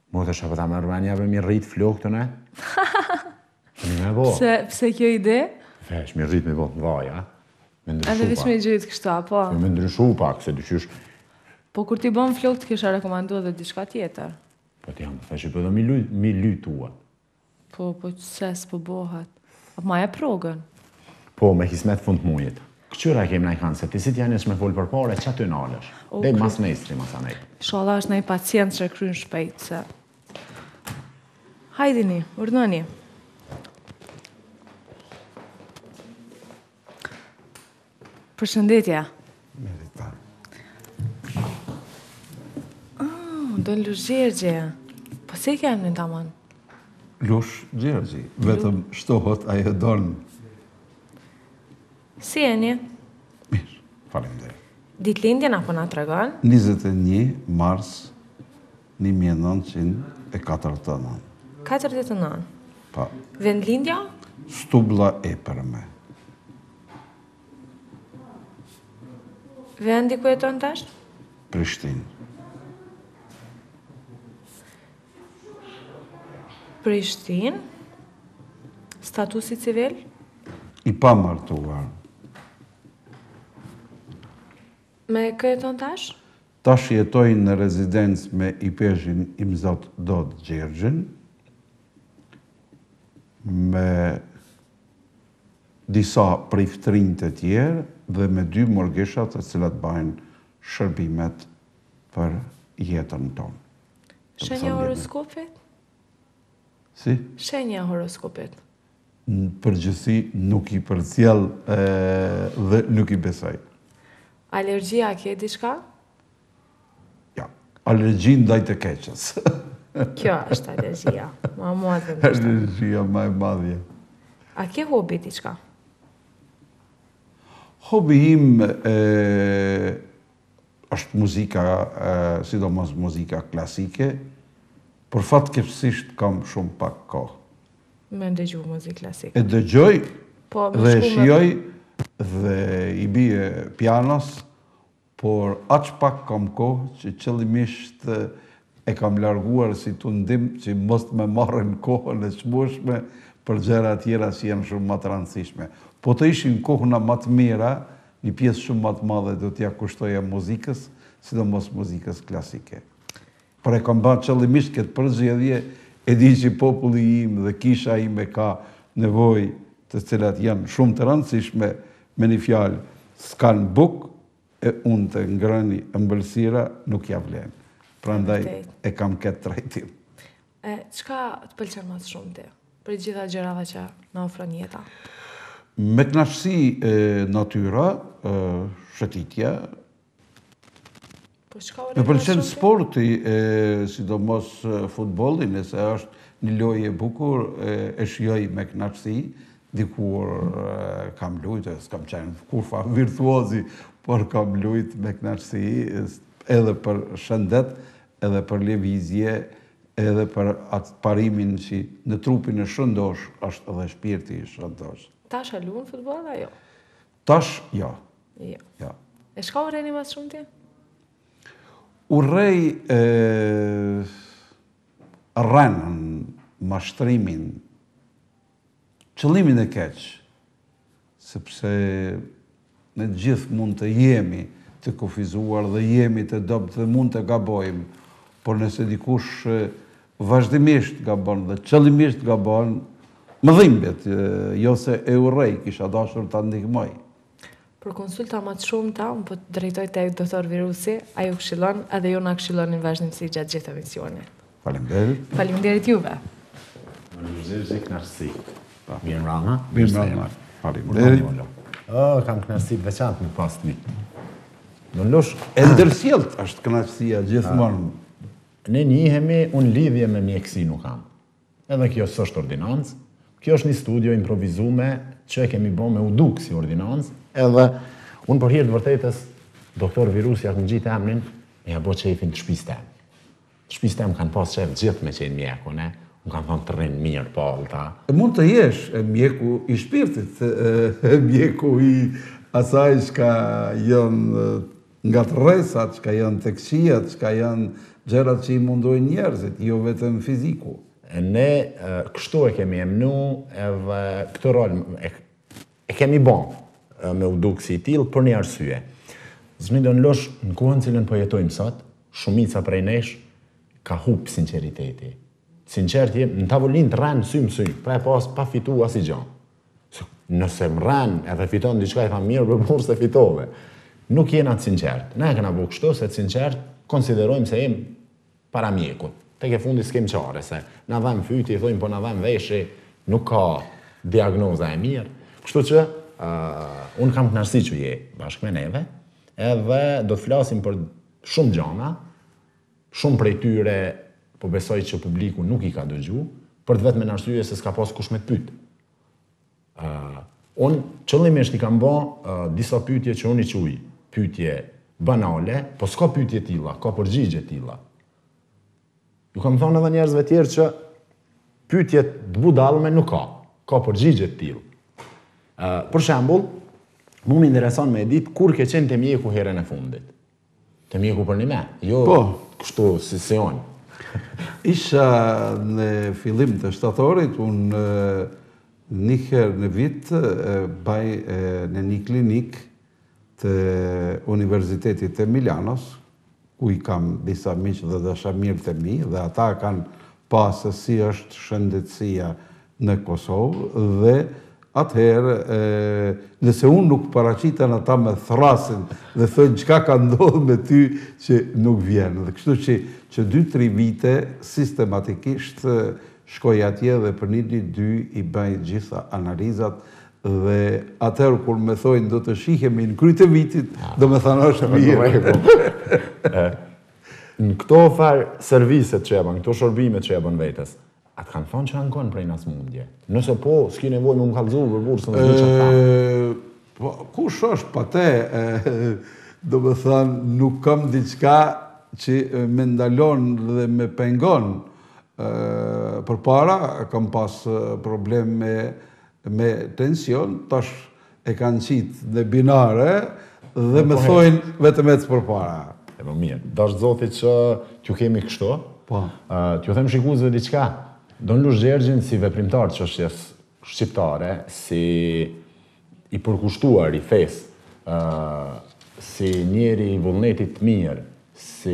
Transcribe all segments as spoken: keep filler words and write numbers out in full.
Mo të shapë ta më rëmanja për mi rritë flokë të ne? Mi me bo. Pse, pse kjo ide? Vesh, mi rritë me bo të vaja. Me Edhe ndryshu veç pak. me gjithë kështu, po. Me ndryshu pak, se dyqysh. Po kur ti bën flokë të kisha rekomandu edhe diçka tjetër. Po ti jam, vesh, po do mi luj, mi luj tua. Po, po qëse s'po bohat. Apo ma e progën. Po, me hismet fund mujit. Këqyra kemë na i kanë, se ti si t'janis me folë për pare, që aty nalësh. Dhe mas nestri, mas anej. Inshallah është nëjë pacient që kryen shpejt, se... Hajdini, urdhëni. Përshëndetje. Merita. Oh, do në lush Gjergje. Po se ke emnin tamam? Lush Gjergji, vetëm shtohet ajo donë. Si jeni? Mirë, faleminderit. Ditëlindjen apo na tregon? njëzet e një mars një mijë e nëntëqind e katërdhjetë e nëntë. katërdhjetë e nëntë. Pa, Vendlindja? Stublla e përme. Vendi ku jeton tash? Prishtinë. Prishtinë. Statusi civil? I pa martuar. Me kë jeton tash? Tash jetoj në rezidencë me i pezhin Imzat Dod Gjergjin, me disa priftrinj të tjerë dhe me dy morgeshat të cilat bajnë shërbimet për jetën tonë. Shenja horoskopit? Si? Shenja horoskopit. Në përgjithësi nuk i përcjell e, dhe nuk i besoj. Alergjia ke diçka? Ja, alergjin ndaj të keqës. Kjo është alergjia. Ma mua dhe më. Alergjia më e madhje. A ke hobi diçka? Hobi im e, është muzika, e, sidomos muzika klasike, por fatkeqësisht kam shumë pak kohë. Me ndëgju muzikë klasike. E dëgjoj Po, me dhe shku me- shijoj dhe i bie pianos, por aq pak kam kohë që qëllimisht e kam larguar si të ndim që mos me marrën kohën e çmueshme për gjëra tjera që janë shumë më të rëndësishme. Po të ishin kohëna më të mira, një pjesë shumë më të madhe do t'ja kushtoja muzikës, sidomos muzikës klasike. Por e kam bërë qëllimisht këtë përgjigje, e di që populli im dhe kisha ime ka nevojë të cilat janë shumë të rëndësishme, me një fjalë, s'kan buk, e unë të ngrëni ëmbëlsira nuk ja vlen. Prandaj e kam këtë trajtim. E, qka të pëlqen më shumë ti? Për gjitha gjërave që na ofron jeta. Me kënaqësi e, natyra, e, shëtitja, Po çka me pëlqen sporti, e, sidomos e, futbolli, nëse është një lojë e bukur, e, e shijoj me kënaqësi, dikur e, kam lujtë, s'kam qenë kurfa virtuozi, por kam lujtë me kënaqësi, edhe për shëndet, edhe për lëvizje, edhe për atë parimin që në trupin e shëndosh është edhe shpirti i shëndosh. Tash a luan futboll ajo? Tash, ja. Jo. ja. E shka urreni më shumë ti? Urrej e, rrenën, mashtrimin, qëllimin e keq, sepse ne gjithë mund të jemi të kufizuar dhe jemi të dobët dhe mund të gabojmë, por nëse dikush e, vazhdimisht gabon dhe qëllimisht gabon, më dhimbet, e, jo se e urrej, kisha dashur të ndihmoj. Për konsulta më të shumta, unë po të drejtoj tek doktor Virusi, ajo këshillon edhe ju na këshillonin vazhdimsi gjatë gjithë emisionit. Faleminderit. Faleminderit juve. Në mëzirë zi knarësi. Mirë mrama. Mirë mrama. Faleminderit. O, kam knarësi të veçantë me pas të një. Në lush, E ndërsjellët është kënaqësia gjithmonë. ne njihemi, unë lidhje me mjekësi nuk kam. Edhe kjo s'është ordinancë, kjo është një studio improvizume që e kemi bo me uduk si ordinancë, edhe unë për hirë të vërtetës, doktor Virusi ja këmë gjitë emnin, e ja bo qefin të shpis tem. Të shpis tem kanë pas qef gjithë me qenë mjeku, ne? Unë kanë thonë të rrinë mirë, palta. E mund të jesh e mjeku i shpirtit, e, e mjeku i asaj që janë nga të rresat, që ka janë tekqia, që ka janë gjërat që i mundojnë njerëzit, jo vetëm fiziku. Ne kështu e kemi emnu edhe këtë rol e, e kemi bon me u duk si tillë për një arsye. Zmi do në losh në kohën cilën po jetojmë sot, shumica prej nesh ka hup sinceriteti. Sinqert jem, në tavolinë të rranë sy më sy, pra e pas pa fitu as i gjan. Nëse më rranë edhe fiton diçka i tha mirë, për burë se fitove. Nuk jena të sinqert. Ne e këna bu kështu se të sinqert konsiderojmë se jem para mjekut. Tek e fundi s'kem qare, se na dhem fyti, i thojmë po na dhem veshi, nuk ka diagnoza e mirë. Kështu që, uh, unë kam kënaqësi që je bashkë me neve, edhe do të flasim për shumë gjana, shumë prej tyre, po besoj që publiku nuk i ka dëgju, për të vetë me në arsye se s'ka pas kush me të pytë. Uh, unë qëllimisht i kam ba uh, disa pytje që unë i quj, pytje banale, po s'ka pytje tilla, ka përgjigje tilla. Ju kam thonë edhe njerëzve tjerë që pytjet të budalme nuk ka, ka përgjigje të tillë. Uh, për shembull, mu më intereson me ditë kur ke qenë të mjeku herën e fundit. Të mjeku për një me, jo po, kështu si se onë. Isha në fillim të shtatorit, unë një herë në vit baj në një klinik të Universitetit të Milanos, ku i kam disa miqë dhe dashamirë të mi, dhe ata kanë pasë si është shëndetësia në Kosovë, dhe atëherë, nëse unë nuk paraqiten ata me thrasin dhe thënë çka ka ndodhur me ty që nuk vjen. Dhe kështu që që dy tri vite sistematikisht shkoj atje dhe për një ditë dy i bëj gjitha analizat dhe atëherë kur me thojnë do të shihemi në kryt e vitit, do me thanë është mirë. Në këto farë serviset që e bën, këto shërbimet që e bën vetës, atë kanë thonë që ankon prej nas mundje. Nëse po, s'ki nevoj me më kallëzu për bursën dhe që ta. Kush është pa te, do me thanë, nuk kam diçka që me ndalon dhe me pengon. Për para, kam pas problem me, me tension, tash e kanë qitë në binare dhe me thojnë vetëm ecë për para. E po mirë, dash zotit që t'ju kemi kështu, po. uh, t'ju them shikuzve diçka. Don Lush Gjergjin si veprimtar çështjes shqiptare, si i përkushtuar i fes, uh, si njeri i vullnetit mirë, si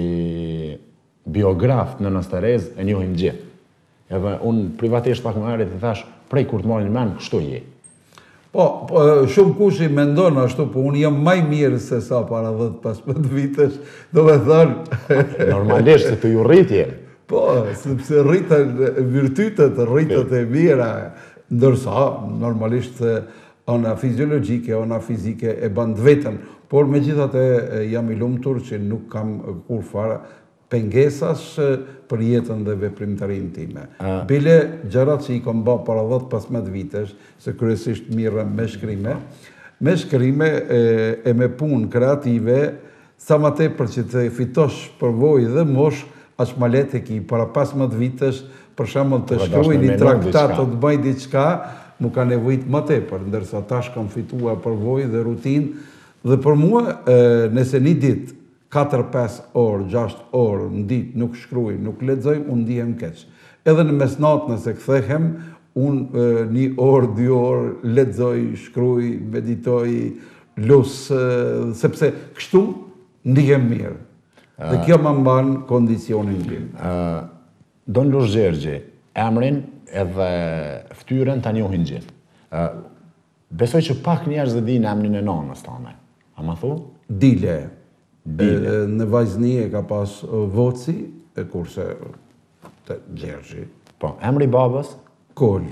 biograf në Nënës Terez, e njohim gjithë. Edhe unë privatisht pak më herët i thash, prej kur të marrin mend, kështu je. Po, po, shumë kush i mendon ashtu, po unë jam maj mirë se sa para dhjetë pesëmbëdhjetë vitesh, do me thënë. Normalisht se të ju rritje. Po, sepse rritën virtytet, rritët e mira, ndërsa normalisht ona fiziologjike, ona fizike e bën vetën, por megjithatë jam i lumtur që nuk kam kur fare pengesas për jetën dhe veprimtarinë time. Bile gjërat që i kam bërë para dhjetë pesëmbëdhjetë vitesh, se kryesisht mirë me shkrime, me shkrime e, e me punë kreative, sa më tepër që të fitosh përvojë dhe mosh, aq më lehtë e ki para pesëmbëdhjetë vitesh, për shembull të shkruaj një traktat o të bëj diçka, mu ka nevojit më tepër, ndërsa tash kam fituar përvojë dhe rutinë, dhe për mua, e, nëse një ditë katër pesë orë, gjashtë orë në ditë nuk shkruaj, nuk lexoj, unë ndihem keq. Edhe në mesnatë nëse kthehem, unë një orë, dy orë lexoj, shkruaj, meditoj, lus, sepse kështu ndihem mirë. Dhe kjo më mban kondicionin tim. Uh, Don Lush Gjergji, emrin edhe ftyrën ta njohin gjithë. Uh, besoj që pak njerëz e dinë emrin e nanës tane. A ma thu? Dile. Dile. Në vajzni e ka pas Voci, e kurse të Gjergji. Po, emri babës? Kol.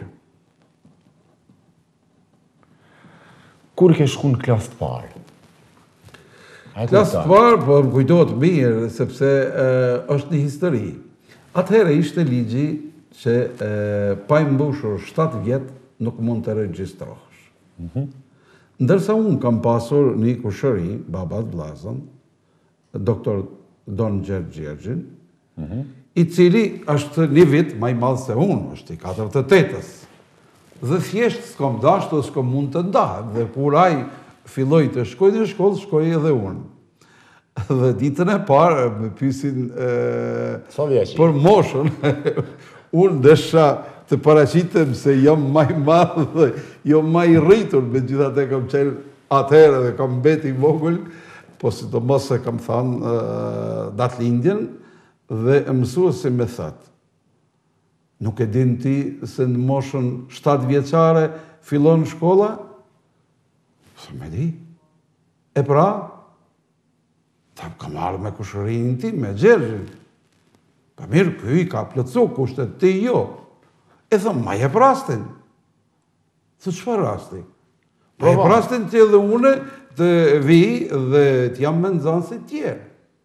Kur ke shku në klasë të parë? Klasë të parë, po më kujtohet mirë, sepse e, është një histori. Atëherë ishte ligji që e, pa i mbushur shtatë vjetë nuk mund të regjistrohesh. Mm-hmm. Ndërsa unë kam pasur një kushëri, babat Blazën, doktor Don Gjergj Gjergjin, mm-hmm. i cili është një vit më i madh se unë, është i katërdhjetë e tetës. Dhe thjesht s'kom dashur s'kom mund të ndaj, dhe kur ai filloi të shkojë në shkollë, shkoj edhe unë. Dhe ditën e parë, me pyesin Sa vjeç? për moshën, unë desha të paraqitem se jam më i madh dhe jo më i rritur, megjithatë kam qenë atëherë dhe kam mbeti i vogël, po sidomos se kam thënë datëlindjen dhe mësuesi më thatë. Nuk e din ti se në moshën shtatë vjeçare fillon shkolla? Së me di. E pra, ta kam marrë me kushërinë ti, me Gjergjin. Pa mirë, këj i ka plëcu, kushtet ti jo. E thëmë, ma je prastin. Thë qëfar rasti? Ma je prastin ti edhe une të vi dhe t'jam me nëzanë si tjerë.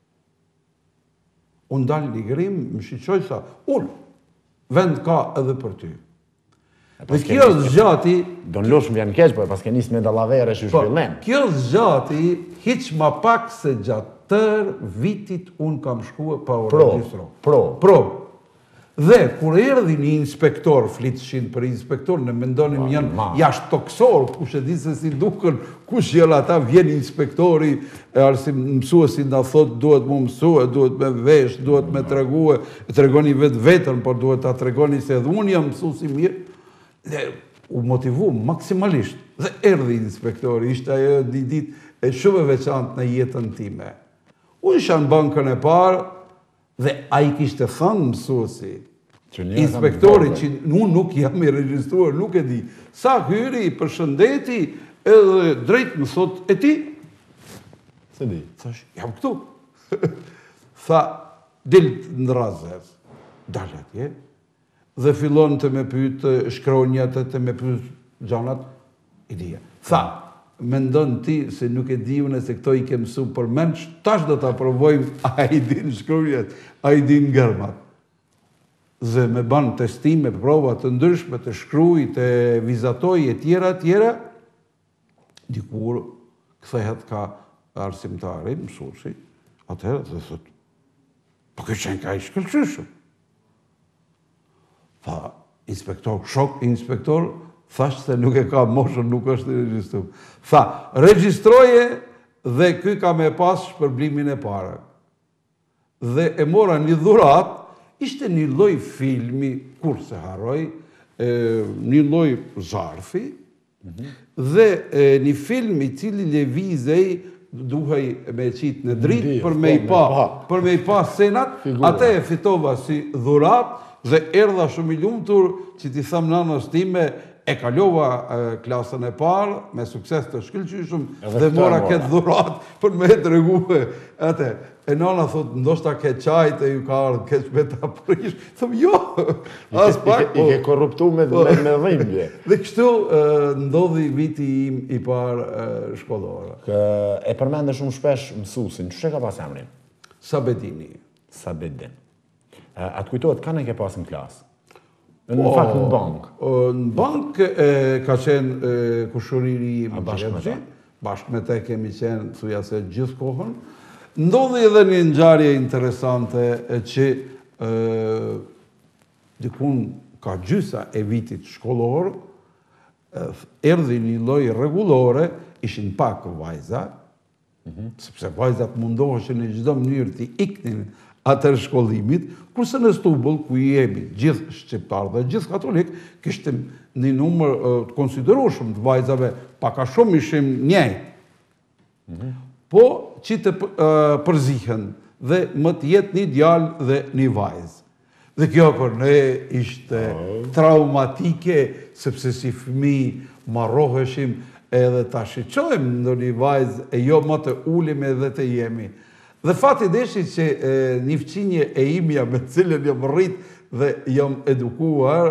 Unë dalë një gërim, më shiqoj sa, unë, vend ka edhe për ty. Dhe kjo zgjati... Do në lush më vjen keq, po e pas ke nisë me dallavere që shvillen. Kjo zgjati, hiq ma pak se gjatë tër vitit unë kam shkue pa u regjistro. Pro. Pro. Dhe, kur erdhi një inspektor, flitshin për inspektor, në mendonim janë jashtë toksor, kush e di se si duken, kush jelë ata, vjen inspektori, e arsi mësuesi nga thot, duhet mu mësue, duhet me vesh, duhet me tregue, e tregoni vetë vetën, por duhet ta tregoni se edhe unë jam mësuesi mirë, dhe u motivu maksimalisht. Dhe erdhi inspektori, ishte ajo një ditë e shumë e veçantë në jetën time. Unë isha në bankën e parë, dhe a i kishte thënë mësuesi, inspektori që unë nuk jam i regjistruar, nuk e di. Sa hyri, për shëndeti, edhe drejt më thot, e ti? Se di. Thash, jam këtu. Tha, dilë në razës, dalë atje, dhe fillon të me pytë shkronjat, të me pytë gjanat, i dhja. Tha, me ndonë ti se nuk e di une se këto i ke mësu për menç, tash do të aprovojmë, a i din shkronjat, a i din gërmat. Dhe me banë testime, provat të ndryshme, të shkruj, të vizatoj, e tjera, tjera, dikur këthehet ka arsimtari, mësusi, atëherë dhe thët, po këtë qenë ka i shkëllqyshëm. Tha, inspektor, shok, inspektor, thash se nuk e ka moshën, nuk është i regjistru. Tha, regjistroje dhe këj ka me pas shpërblimin e pare. Dhe e mora një dhurat, ishte një loj filmi, kur se haroj, një loj zarfi, dhe një film i cili levizej, duhej me qitë në dritë për me i pa, për me i pa senat, ate e fitova si dhurat, dhe erdha shumë i lumtur që ti thëmë nanës time, e kalova klasën e parë, me sukses të shkëllqyshëm, dhe mora këtë dhurat për me të reguhe. Ate, e nana thot, ndoshta ke qajt e ju ka ardhë, ke shpeta prish. Thëmë, jo, as pak. I ke korruptu me dhimbje. Dhe kështu ndodhi viti im i parë shkollore. E përmende shumë shpesh mësusin, që ka pas emrin? Sabedini. Sabedin. Atë kujtohet, ka në ke pas në klasë? Në fakt në bankë? Në bankë ka qenë kushëriri im Gjergji, bashkë me te kemi qenë, thuja se gjithë kohën. Ndodhi edhe një ngjarje interesante që dikun ka gjysa e vitit shkollor, erdhi një loj rregullore, ishin pak vajza, sepse vajzat mundoheshin në çdo mënyrë të iknin atër shkollimit, kurse në Stubull, ku i jemi gjithë shqiptarë dhe gjithë katolik, kishtim një numër të konsiderueshëm të vajzave, paka shumë ishim njej. Po që të përzihen dhe më të jetë një djalë dhe një vajzë. Dhe kjo për ne ishte traumatike, sepse si fëmi marroheshim edhe ta shiqojmë në një vajzë e jo më të ulim edhe të jemi. Dhe fati deshi që një fqinje e imja me cilën jam rrit dhe jam edukuar,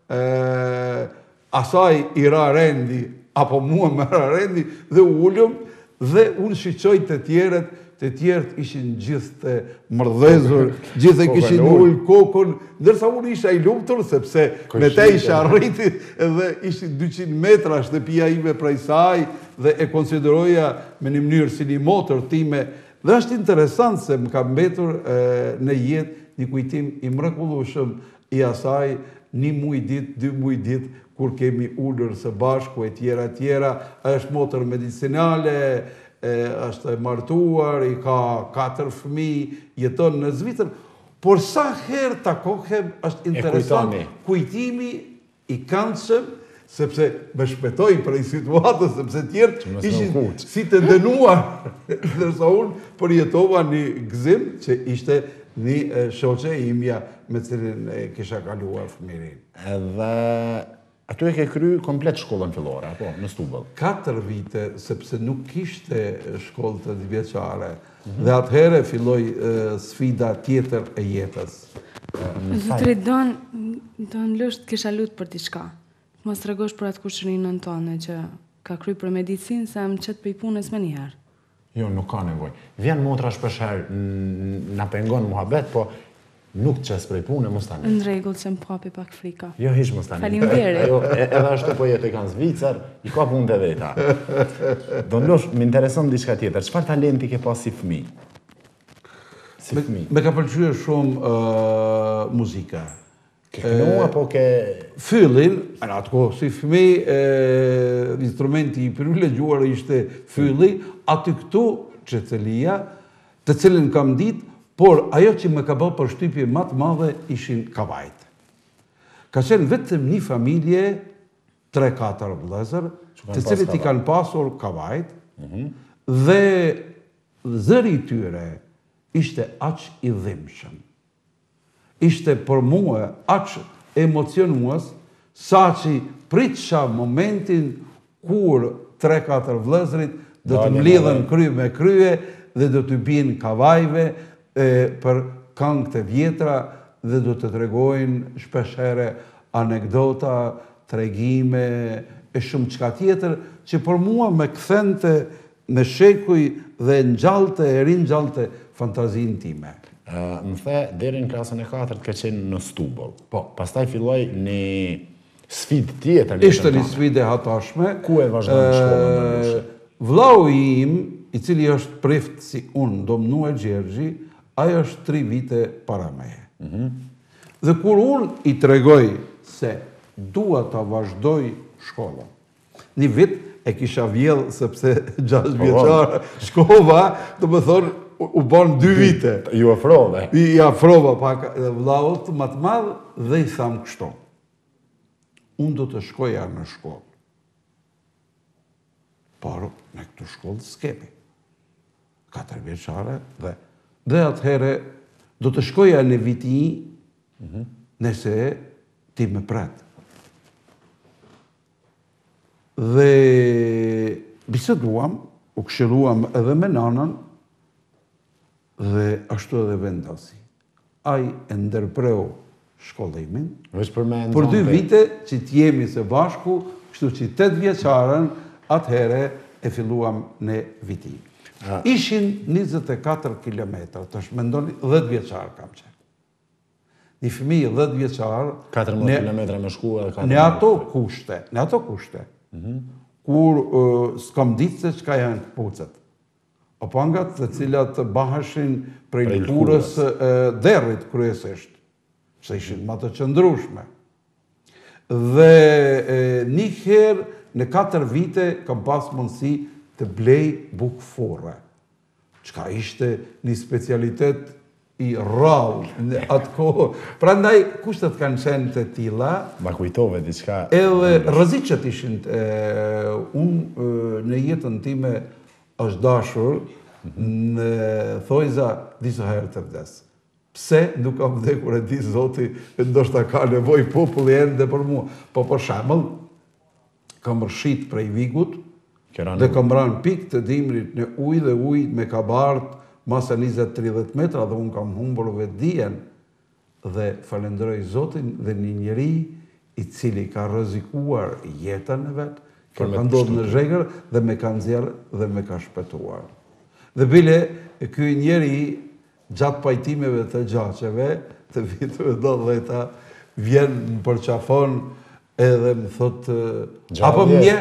asaj i ra rendi, apo mua me ra rendi, dhe ullëm, dhe unë shiqoj të tjeret, të tjerët ishin gjithë të mërdhezur, gjithë e kishin ullë kokën, ndërsa unë isha i lumëtur, sepse me te isha rriti edhe ishin dyqind metra shtëpia ime prej saj, dhe e konsideroja me një mënyrë si një motër time. Dhe është interesant se më ka mbetur në jetë një kujtim i mrekullueshëm i asaj një muj ditë, dy muj ditë, kur kemi ullër së bashku e tjera tjera, është motër medicinale, është e martuar, i ka katër fëmijë, jeton në Zvicër, por sa herë takohem është interesant kujtimi i këndshëm, sepse me shpetoj për i situatës, sepse tjerë ishin si të dënuar, dërsa unë përjetova një gëzim që ishte një shoqe imja me cilin e kisha kaluar fëmirin. Edhe aty e ke kry komplet shkollën fillore, apo, në Stubëll? Katër vite, sepse nuk kishte shkollë të dhjeçare, dhe atëhere filloj sfida tjetër e jetës. Zotri, do në lësht kisha lutë për t'i shka. Mos të regosh për atë kushërinën tonë që ka kry për medicinë, se më qëtë për i punës me njëherë. Jo, nuk ka nevoj. Vjen motra shpesher, na pengon muhabet, po nuk qes prej punë, mos tani. Në regull që më papi pak frika. Jo, hish mos tani. Faleminderit. Jo, edhe ashtu po jetë i kanë Zvicër, i ka punë të veta. Do në losh, më intereson diçka tjetër. Çfarë talenti ke pas si fëmijë? Si fëmijë? Me ka pëlqyer shumë muzika. Ke kënu apo ke... Fyllin, në atë kohë, si fëmijë, instrumenti i privilegjuar ishte fylli, aty këtu qecelia, të cilin kam ditë, por ajo që më ka bërë përshtypje më të madhe ishin kavajt. Ka qenë vetëm një familje, tre katër vëllezër, të cilit i kanë pasur kavajt, dhe zëri i tyre ishte aq i dhimbshëm. Ishte për mua aq emocionues, sa që pritësha momentin kur tre katër vëllezërit do të mlidhen kry me krye dhe do të bien kavajve për këngë të vjetra dhe do të tregojnë shpeshere anekdota, tregime e shumë çka tjetër që për mua me kthente në shekuj dhe ngjallte e ringjallte fantazinë time. Më the, deri në klasën e katërt ka qenë në Stubëll. Po, pastaj filloi një sfidë tjetër. Ishte një sfidë e hatashme. Ku e vazhdon shkollën? Vllau im, i cili është prift si unë, Domnue Gjergji, ajo është tri vite para meje. Dhe kur unë i tregoj se dua ta vazhdoj shkollën, një vit e kisha vjedh sepse gjashtë vjeçar shkova, do më thonë, u bon dy vite. Ju afrove? I afrova pak vllaut më të madh dhe i tham kështu. Unë do të shkoja në shkollë. Por në këtë shkollë s'kepi. Katër vjeçare dhe dhe atëhere do të shkoja në viti nëse ti më pret. Dhe biseduam, u këshilluam edhe me nanën, dhe ashtu edhe vendasi. Ai e ndërpreu shkollimin, për dy vite që t'jemi së bashku, kështu që tetë vjeçaren, atëhere e filluam në viti. Ishin njëzet e katër kilometra, të shmendoni dhjetë vjeçar kam qenë. Një fëmijë dhjetë vjeçar, katërmbëdhjetë kilometra me shku edhe katërmbëdhjetë. Në ato kushte, në ato kushte, kur s'kam ditë se çka janë këpucet. Opangat të cilat baheshin prej lëkurës derrit kryesisht, që ishin më të qëndrueshme. Dhe një herë në katër vite kam pas mundësi të blej bukë furre, çka ishte një specialitet i rrallë në atë kohë. Prandaj kushtet kanë qenë të tilla. Ma kujtove diçka. Edhe rreziqet ishin. Unë në jetën time është dashur në thojza disa herë të vdes. Pse nuk kam vdekur e di Zoti, ndoshta ka nevojë populli ende për mua. Po për shembull, kam rshit prej Vigut dhe kam rënë pikë të dimrit në ujë dhe ujë me ka bardh masa njëzet tridhjetë metra dhe unë kam humbur vetdijen dhe falenderoj Zotin dhe një njeri i cili ka rrezikuar jetën e vet, ka ndodhur në zhegër dhe me ka nxjerr dhe me ka shpëtuar. Dhe bile, ky njeri gjatë pajtimeve të gjaqeve, të viteve dhjetë, vjen më përqafon edhe më thot, apo mje?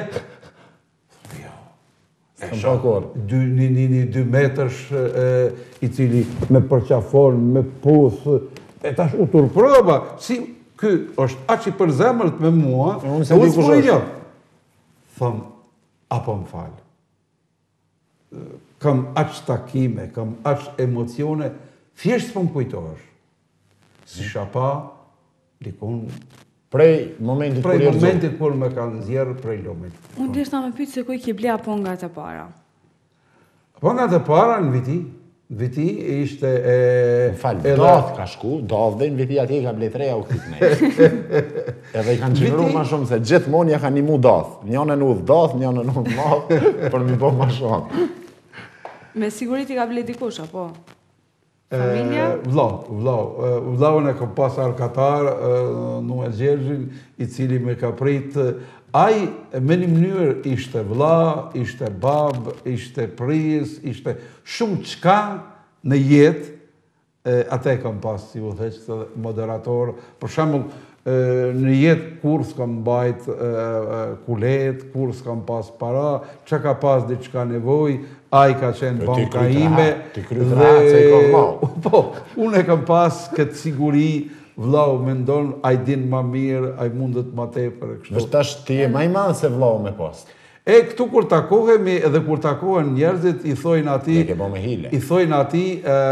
Një dy metërsh i cili me përqafon, me puth, e tash u turprova, si ky është aq i përzemërt me mua, e unë s'po i njoh. Thom, apo më fal. kam aq takime, kam aq emocione, thjesht po më kujtohesh. Si shapa, dikun Prej momentit prej kur momentit kur më kanë nxjerrë prej lumit. Unë deshta me pyet se ku i ke ble pongat e para. Pongat e para në viti, në viti ishte e Fal, dath ka shku, dath dhe në viti atje ka ble treja u këtë nej. Edhe i kanë qënëru ma shumë se gjithmonë ja ka një mu dath. Njënën udhë dath, njënën udhë madh, për mi po ma shumë. Me sigurit i ka ble dikush, apo? Familja? Vlau, vlau. Vlaun e ka pas Arkatar, Nuel Gjergjin, i cili me ka prit. Ai me një mënyrë ishte vlla, ishte bab, ishte prijës, ishte shumë qka në jetë, ate kam pas, si u theqë, moderator. Për shembull, në jetë kur s'kam bajt kulet, kur s'kam pas para, që ka pas diçka nevoj, a i ka qenë banka ime. Ti kryt rahat se i ka vlau. Po, unë e kam pas këtë siguri, vlau me ndonë, a i din ma mirë, a i mundet ma tepër. Vështë tash ti e ma i madhë se vlau me pas. E këtu kur takohemi, edhe kur takohen njerëzit, i thojnë ati... Ne ke bo me hile. I thojnë ati,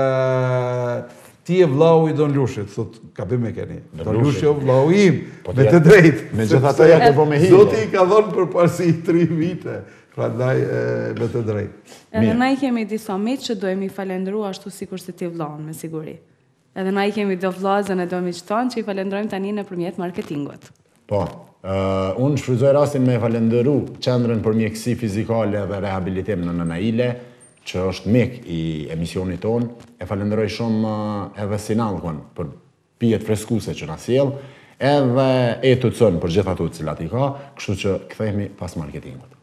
ti e vlau i Don Lushit, thot, ka bime keni. Don Lushi o vlau im, me të drejt. Me gjitha të ja ke bo me hile. Zoti i ka dhonë për parësi tri vite, pra ndaj me të drejt. Edhe na i kemi disa miq që dojmë i falendru ashtu sikur se ti vllaun, me siguri. Edhe na i kemi do vllazën e do miq tonë që i falendrojmë tani nëpërmjet marketingut. Po, unë shfrytëzoj rastin me falendëru Qendrën për Mjekësi Fizikale dhe Rehabilitim në Nëna Ile, që është mik i emisionit tonë. E falenderoj shumë edhe Sinallkon për pijet freskuse që na sjell, edhe e të cënë për gjitha të cilat i ka, kështu që kthehemi pas marketingut.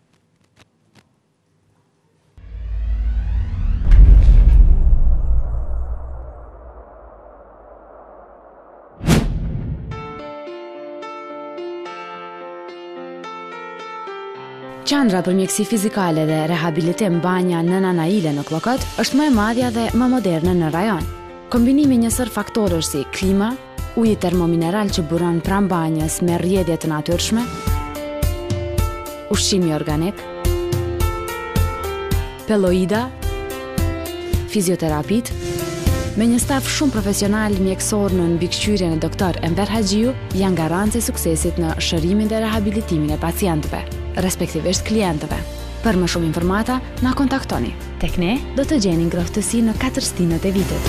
Qendra për Mjekësi Fizikale dhe Rehabilitim Banja Nëna Naile në Klokot është më e madhja dhe më moderne në rajon. Kombinimi njësër faktorësh si klima, uji termomineral që buron pranë banjës me rrjedhje të natyrshme, ushqimi organik, peloida, fizioterapit, me një staf shumë profesional mjekësor në mbikëqyrjen e doktor Enver Haxhiu, janë garanci e suksesit në shërimin dhe rehabilitimin e pacientëve, respektivisht klientëve. Për më shumë informata, na kontaktoni. Tek ne do të gjeni ngrohtësi në katër stinët e vitit.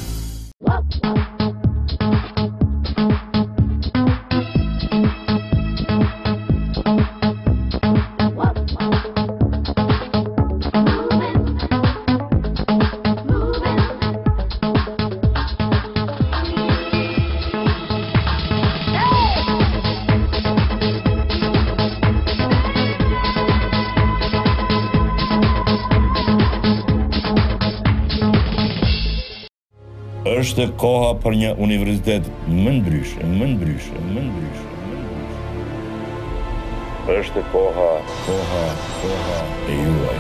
Është koha për një universitet më ndryshe, më ndryshe, më ndryshe, më ndryshe. Është koha, koha, koha e juaj.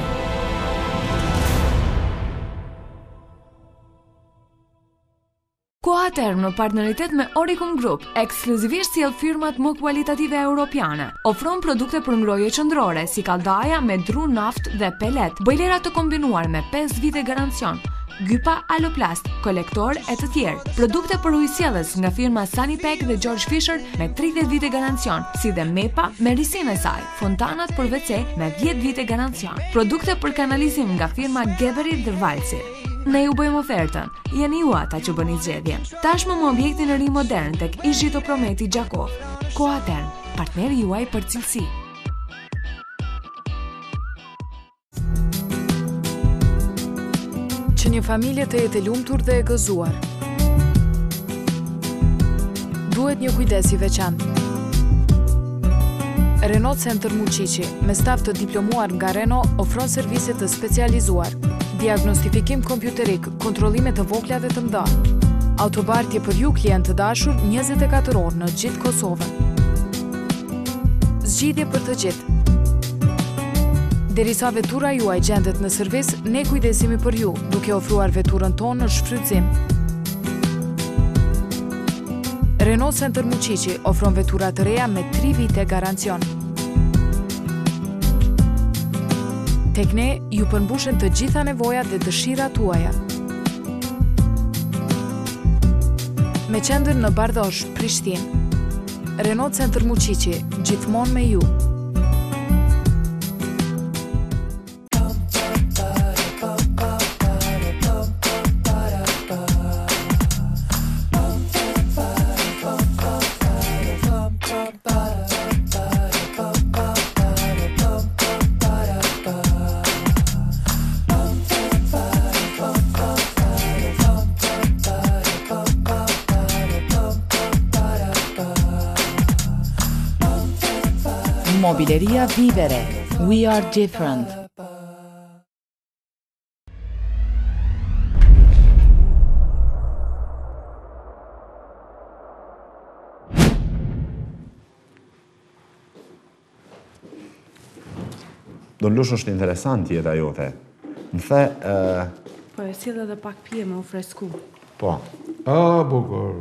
Koha Term në partneritet me Oricum Group, ekskluzivisht sjell firmat më kualitative europiane. Ofron produkte për ngrohje qendrore si kalldaja me dru naft dhe pelet, bojlera të kombinuar me pesë vite garancion, gypa Aloplast, kolektor e të tjerë. Produkte për ujësjellës nga firma Sanipec dhe George Fisher me tridhjetë vite garancion, si dhe Mepa me risinë e saj, fontanat për ve ce me dhjetë vite garancion. Produkte për kanalizim nga firma Geberit dhe Valsir. Ne ju bëjmë ofertën, jeni ju ata që bëni zgjedhjen. Tashmë më objektin e ri modern tek Ishito Prometi Gjakov. Koha Term, partneri juaj për cilësi. Që një familje të jetë e lumtur dhe e gëzuar, duhet një kujdes i veçantë. Renault Center Muqiqi, me staf të diplomuar nga Renault, ofron servise të specializuar, diagnostifikim kompjuterik, kontrollime të vogla dhe të mëdha. Autobartje për ju klient të dashur njëzet e katër orë në gjithë Kosovën. Zgjidhje për të gjithë. Derisa vetura juaj gjendet në servis, ne kujdesimi për ju, duke ofruar veturën tonë në shfrytëzim. Renault Center Muqiqi ofron vetura të reja me tri vite garancion. Tek ne ju përmbushen të gjitha nevojat dhe dëshirat tuaja. Me qendër në Bardosh, Prishtinë, Renault Center Muqiqi, gjithmonë me ju. Mobileria Vivere. We are different. Do lush është interesant jeta jote. Më the... Po, e sjell edhe pak pije me u fresku. Po. A, bukur.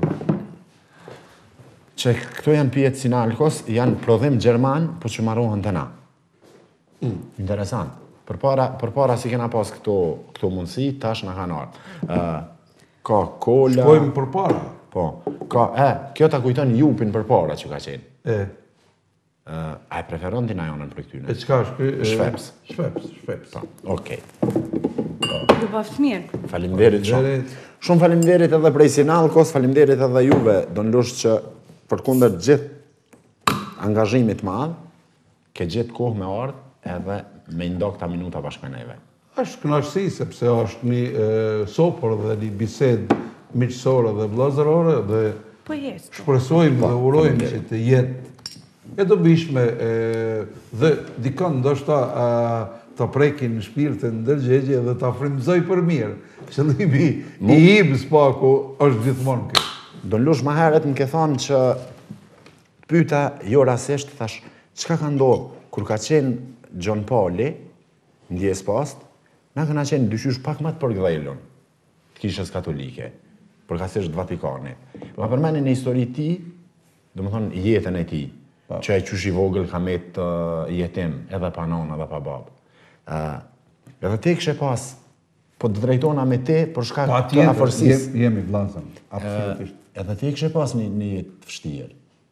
Që këto janë pijet Sinalkos, janë prodhim Gjerman, po që marrohen të na. Mm. Interesant. Për para, për para si kena pas këto, këto mundësi, tash në kanë ardhur. Uh, ka kola... Shkojmë për para. Po. Ka, e, kjo ta kujton jupin për para që ka qenë. E. Uh, a e preferon ti na jonën për këtyne? E qka është? Shveps. Shveps, shveps. Po, okej. Do baft mirë. Faleminderit shumë. Shumë faleminderit edhe prej Sinalkos, faleminderit edhe juve, do nlush që për kundër gjithë angazhimit madh, ke gjithë kohë me ardhë edhe me ndok ta minuta bashkë me neve. Është kënaqësi sepse është një e, sopër dhe një bisedë miqësore dhe vëllazërore dhe po jes. Shpresojmë dhe urojmë që të jetë e dobishme e, dhe dikon ndoshta ta prekin në shpirtin ndërgjegje dhe ta frymëzoj për mirë. Qëllimi i im spaku është gjithmonë kjo. Do lush më herët më ke thonë që pyeta jo rasisht, thash, çka ka ndodhur kur ka qenë John Pauli, ndjes post, na kanë qenë dyqysh pak më të përgdhelun të kishës katolike, përkatësisht Vatikanit. Ma përmenin në histori ti, do më thonë jetën e ti, që ai qysh i vogël ka met uh, jetim, edhe pa nonë, edhe pa babë. Uh, edhe te kështë pas, po të drejtona me te, për shkak të afërsisë. Jemi vllazën, absolutisht. Edhe ti kështë pas një, një jetë të vështirë.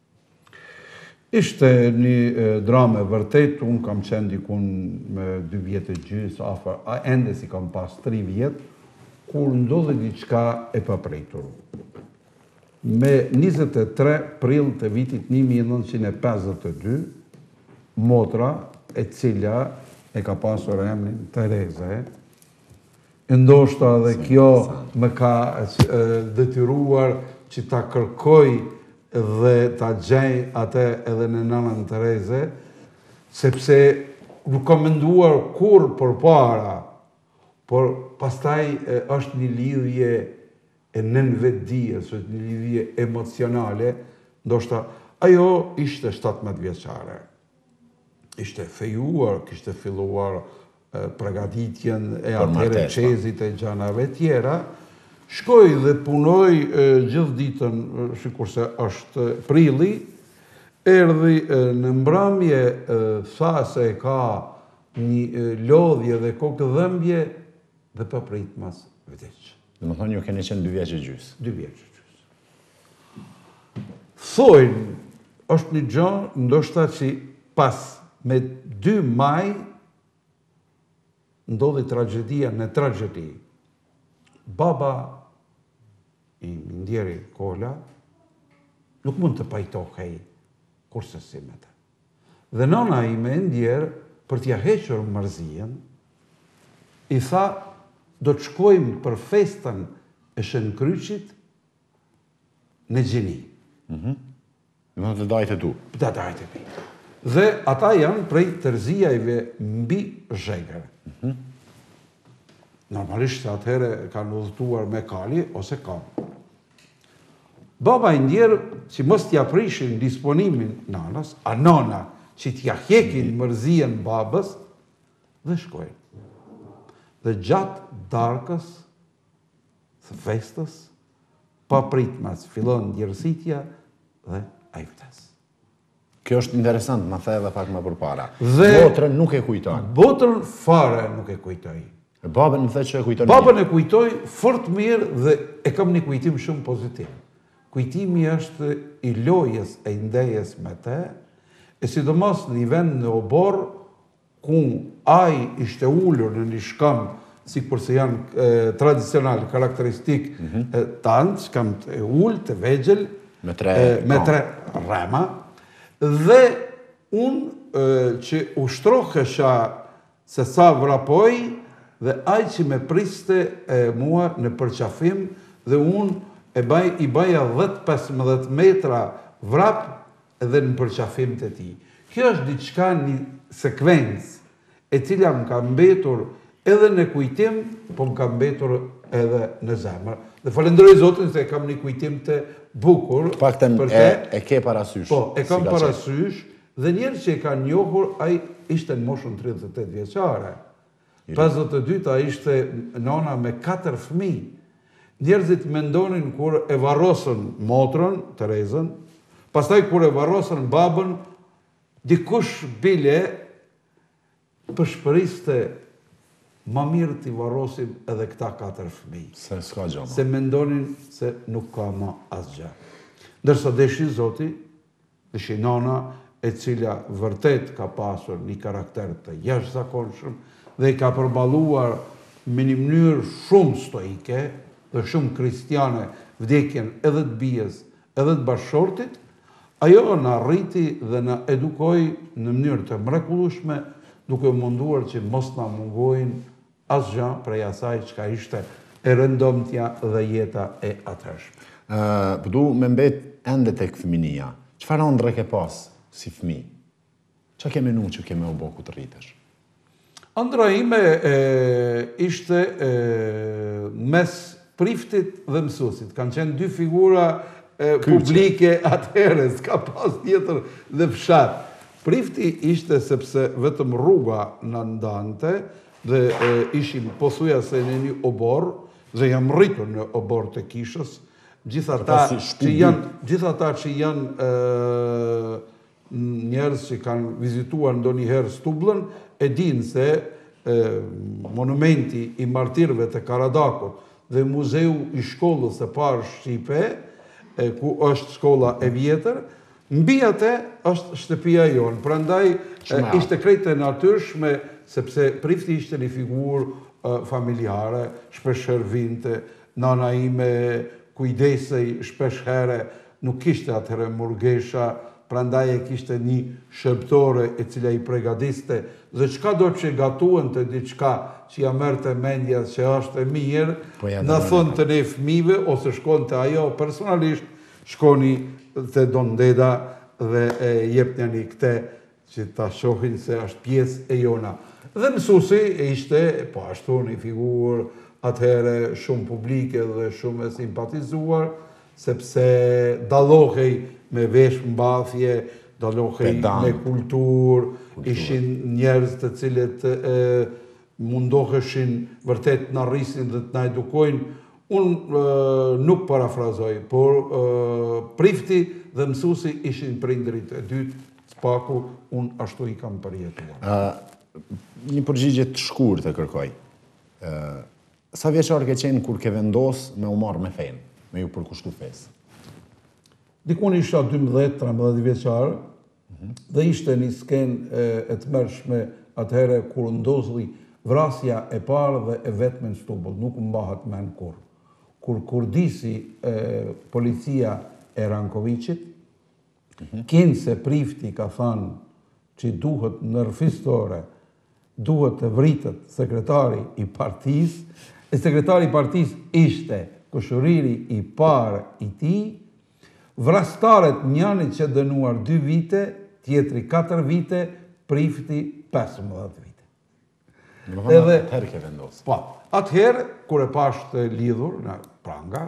Ishte një e, dramë e vërtet, unë kam qenë dikun me dy vjetë e gjysë, afer, a ende si kam pas tri vjetë, kur ndodhi diçka e papritur. Me njëzet e tre prill të vitit një mijë e nëntëqind e pesëdhjetë e dy, motra e cila e ka pasur emrin Tereze, ndoshta dhe kjo më ka e, detyruar që ta kërkoj dhe ta gjej atë edhe në nënën Tereze, sepse nuk kam menduar kur për para, por pastaj e, është një lidhje e nën vetdijes, është një lidhje emocionale, ndoshta ajo ishte shtatëmbëdhjetë vjeçare. Ishte fejuar, kishte filluar e, përgatitjen e atëre çezit e gjanave tjera. Shkoj dhe punoj e, gjithë ditën, sikurse është prilli, erdhi e, në mbrëmje, e, tha se ka një e, lodhje dhe kokë dhëmbje dhe pa prit mas vdeq. Dhe më thonë ju keni qenë dy vjeç e gjysë. Dy vjeç e gjysë. Thojnë, është një gjë, ndoshta që pas me dy maj ndodhi tragedia në tragedi. Baba i ndjeri Kola nuk mund të pajtohej kurse si me të. Dhe nona i me ndjerë për t'ja hequr mërzien, i tha, do të shkojmë për festën e Shënkryqit në Gjini. Mhm. Në të dajtë tu. Të dajtë tu. Dhe ata janë prej Tërzijajve mbi Zhegër. Mhm. Normalisht atëhere kanë udhëtuar me kali ose kam. Baba i ndjerë që mos t'ja prishin disponimin nanas, a nona që t'ja hekin mërzien babës, dhe shkojnë. Dhe gjatë darkës, së festës, pa pritmas, fillon ndjerësitja dhe a i vdes. Kjo është interesant, ma the edhe pak më përpara. Dhe- Botrën nuk e kujton. Botrën fare nuk e kujtoj. Babën më the që e kujton. Babën e kujtoj fort mirë dhe e kam një kujtim shumë pozitiv. Kujtimi është i lojës e ndejes me te, e sidomos një vend në obor, ku ai ishte ullur në një shkam, si përse janë e, tradicional, karakteristik mm -hmm. e, tanë, shkam të ullë, të vegjel, Me tre, e, me tre rema, dhe unë e, që ushtrohesha se sa vrapoj, dhe ai që me priste e, mua në përqafim, dhe unë e baj, i baja dhjetë pesëmbëdhjetë metra vrap edhe në përqafim të ti. Kjo është diçka një sekvencë e cila më ka mbetur edhe në kujtim, po më ka mbetur edhe në zemër. Dhe falenderoj Zotin se kam një kujtim të bukur. Paktën e, e ke parasysh. Po, e kam si ka parasysh, dhe njerë që e ka njohur, ai ishte në moshën tridhjetë e tetë vjeçare. pesëdhjetë e dyta ishte nona me katër fëmijë. Njerëzit mendonin kur e varrosën motrën, Terezën, pastaj kur e varrosën babën, dikush bile përshpëriste ma mirë t'i varrosim edhe këta katër fëmijë. Se s'ka gjë më. Se mendonin se nuk ka ma asgjë. Ndërsa deshi Zoti, deshi nana, e cila vërtet ka pasur një karakter të jashtëzakonshëm dhe i ka përballuar me një mënyrë shumë stoike dhe shumë kristiane vdekjen edhe të bijes, edhe të bashkëshortit, ajo në arriti dhe në edukoj në mënyrë të mrekullueshme, duke munduar që mos na mungojnë asgjë prej asaj çka ishte e rëndomtja dhe jeta e atërshme. Uh, Pëdu me mbet ende tek fëminia. Çfarë ëndre ke pas si fëmijë? Çka ke menu që ke me u bë ku të rritesh? Ëndra ime e, ishte e, mes priftit dhe mësuesit. Kanë qenë dy figura e, publike atëherë, s'ka pas tjetër dhe fshat. Prifti ishte sepse vetëm rruga në ndante dhe e, ishim pothuajse në një obor dhe jam rritur në obor të Kishës. Gjithata që janë, gjithata që janë e, njerëz që kanë vizituar ndonjëherë Stublën, e dinë se e, monumenti i martirëve të Karadakut dhe muzeu i shkollës së parë shqipe, e, ku është shkolla e vjetër, mbi atë është shtëpia jonë. Prandaj e, ishte krejt e natyrshme, sepse prifti ishte një figurë e, familjare, shpeshherë vinte, nana ime kujdesej shpesh here, nuk kishte atëherë murgesha, prandaj e kishte një shërbëtore e cila i pregadiste, dhe çka do që gatuen të diçka që ja merte mendja që është e mirë, po ja në thonë të ne fëmijëve, ose shkon të ajo personalisht, shkoni të Dondeda dhe e jepni një këte që ta shohin se është pjesë e jona. Dhe mësuesi ishte, po ashtu një figurë atëhere shumë publike dhe shumë e simpatizuar, sepse dallohej me vesh mbathje, dallohej me kulturë, ishin njerëz të cilët e, mundoheshin vërtet në rrisin dhe të na edukojnë. Unë nuk parafrazoj, por e, prifti dhe mësuesi ishin prindrit e dytë, spaku, unë ashtu i kam përjetuar. Uh, një përgjigje të shkurtë të kërkoj. Uh, sa vjeçar ke qenë kur ke vendos me u marrë me fenë, me ju përkushtu fesë? Dikun isha dymbëdhjetë tridhjetë vjeçar, dhe ishte një skenë e, e të mërshme atëhere kur ndodhi vrasja e parë dhe e vetme në Stubull, nuk mbahet men kur. Kur kurdisi e, policia e Rankovicit, kinë se prifti ka thënë që duhet nërfistore, duhet të vritët sekretari i partisë, e sekretari i partisë ishte kushëriri i parë i ti, vrastaret njani që dënuar dy vite, tjetri katër vite, prifti pesëmbëdhjetë vite. Edhe atëherë ke vendosë. Po, atëherë, kur e pash të lidhur në pranga,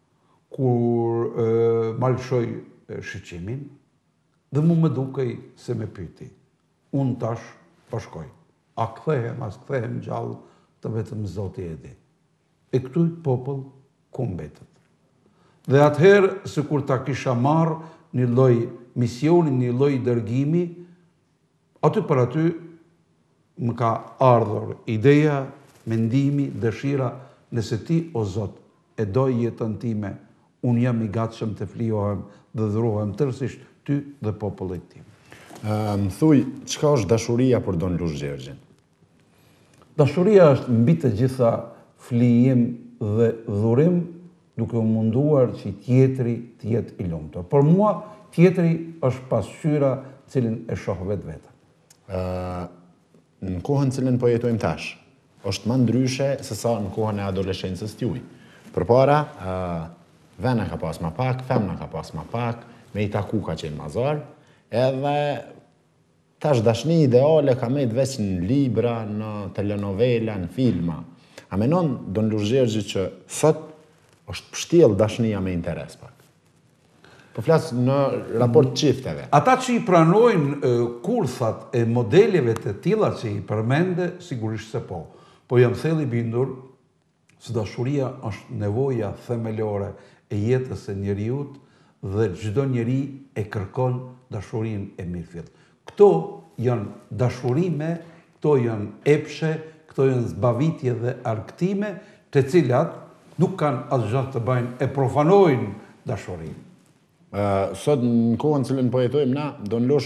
kur e, malshoj e, shqyqimin, dhe mu më dukej se me pyti. Unë tash pashkoj. A kthehem, as kthehem gjallë, të vetëm Zoti e di. E këtu i popull ku mbetët. Dhe atëherë, se kur ta kisha marrë një lloj misionin, një lloj dërgimi, aty për aty më ka ardhur ideja, mendimi, dëshira, nëse ti o Zot e do jetën time, unë jam i gatshëm të flijohem dhe dhurohem tërësisht ty dhe popullit tim. Më thuj, çka është dashuria për Don Lush Gjergjin? Dashuria është mbi të gjitha flijim dhe dhurim, duke u munduar që tjetri të jetë i lumtur. Por mua, tjetri është pasqyra cilin e shoh vetë vetën. Në kohën cilin po jetojmë tash, është më ndryshe se sa në kohën e adoleshencës t'juj. Përpara, vena ka pas më pak, femna ka pas më pak, me i taku ka qenë mazar, edhe tash dashni ideale ka me veç në libra, në telenovela, në filma. A menon Don Lush Gjergji që sot është pështjell dashnia me interes pak? Po flas në raport qifteve. Ata që i pranojnë kurthat e modeleve të tilla që i përmende, sigurisht se po. Po jam thellë i bindur se dashuria është nevoja themelore e jetës së njeriut dhe çdo njeri e kërkon dashurinë e mirëfill. Këto janë dashurime, këto janë epshe, këto janë zbavitje dhe argëtime, të cilat nuk kanë asgjë të bëjnë, e profanojnë dashurinë. Uh, sot në kohën cilën po jetojmë na, Don Lush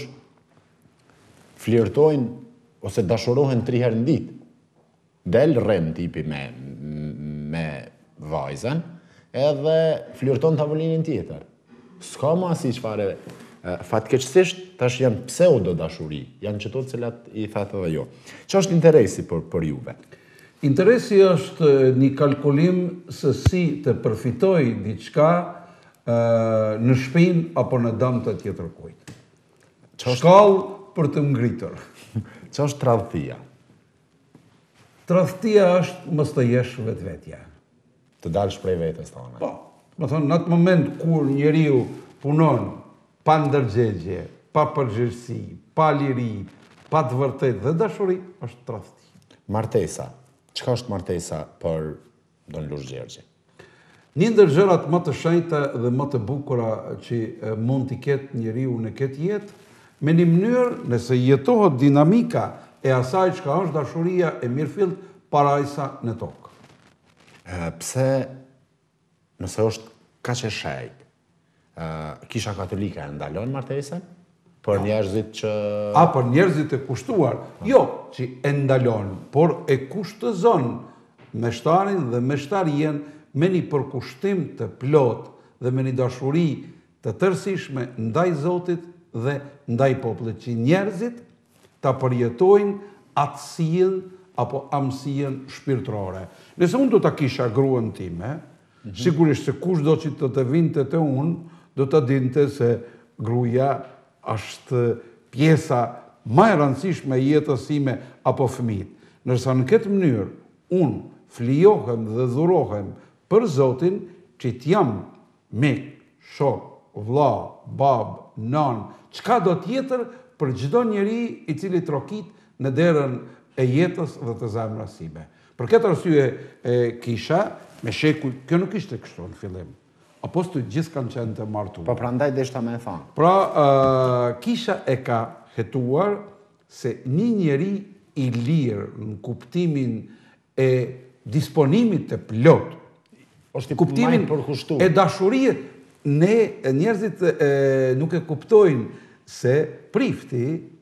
flirtojnë ose dashurohen tri herë në ditë. Del rren tipi me, me vajzën, edhe flirton tavolinin tjetër. S'ka ma si çfarë. Uh, fatkeqësisht tash janë pseudo dashuri, janë qëto cilat i thatë edhe jo. Që është interesi për, për juve? Interesi është një kalkulim se si të përfitoj diçka në shpinë apo në dëm të tjetër kujt. Shkallë për të ngritur. Që është tradhtia? Tradhtia është mos të jesh vetvetja. Të dalësh prej vetes tonë. Po, më thonë, në atë moment kur njeriu punon pa ndërgjegje, pa përgjegjësi, pa liri, pa të vërtetë dhe dashuri, është tradhti. Martesa. Çka është martesa për Don Lush Gjergji? Një ndër gjërat më të shenjta dhe më të bukura që mund t'i ketë njeriu në këtë jetë, me një mënyrë nëse jetohet dinamika e asaj çka është dashuria e mirëfillt parajsa në tokë. Pse nëse është kaq e shejt, Kisha Katolike e ndalon martesën? Për njerëzit që... A, për njerëzit e kushtuar. Jo, që e ndalon, por e kushtëzon meshtarin dhe meshtarien me një përkushtim të plot dhe me një dashuri të tërësishme ndaj Zotit dhe ndaj popullit, që njerëzit ta përjetojnë atësien apo amësien shpirtërore. Nëse unë do ta kisha gruan time, mm-hmm. sigurisht se kush do që të të vinte të unë, do të dinte se gruaja është pjesa më e rëndësishme e jetës sime apo fëmijët. Ndërsa në këtë mënyrë unë flijohem dhe dhurohem për Zotin që t'jam mik, shok, vlla, bab, nan, çka do tjetër për çdo njeri i cili trokit në derën e jetës dhe të zemrës sime. Për këtë arsye e kisha me shekuj, kjo nuk ishte kështu në fillim. Apo të gjithë kanë qenë të martuar. Po prandaj deshta me thonë. Pra, uh, kisha e ka hetuar se një njeri i lirë në kuptimin e disponimit të plot, është kuptimin e dashurie, ne njerëzit e, nuk e kuptojnë se prifti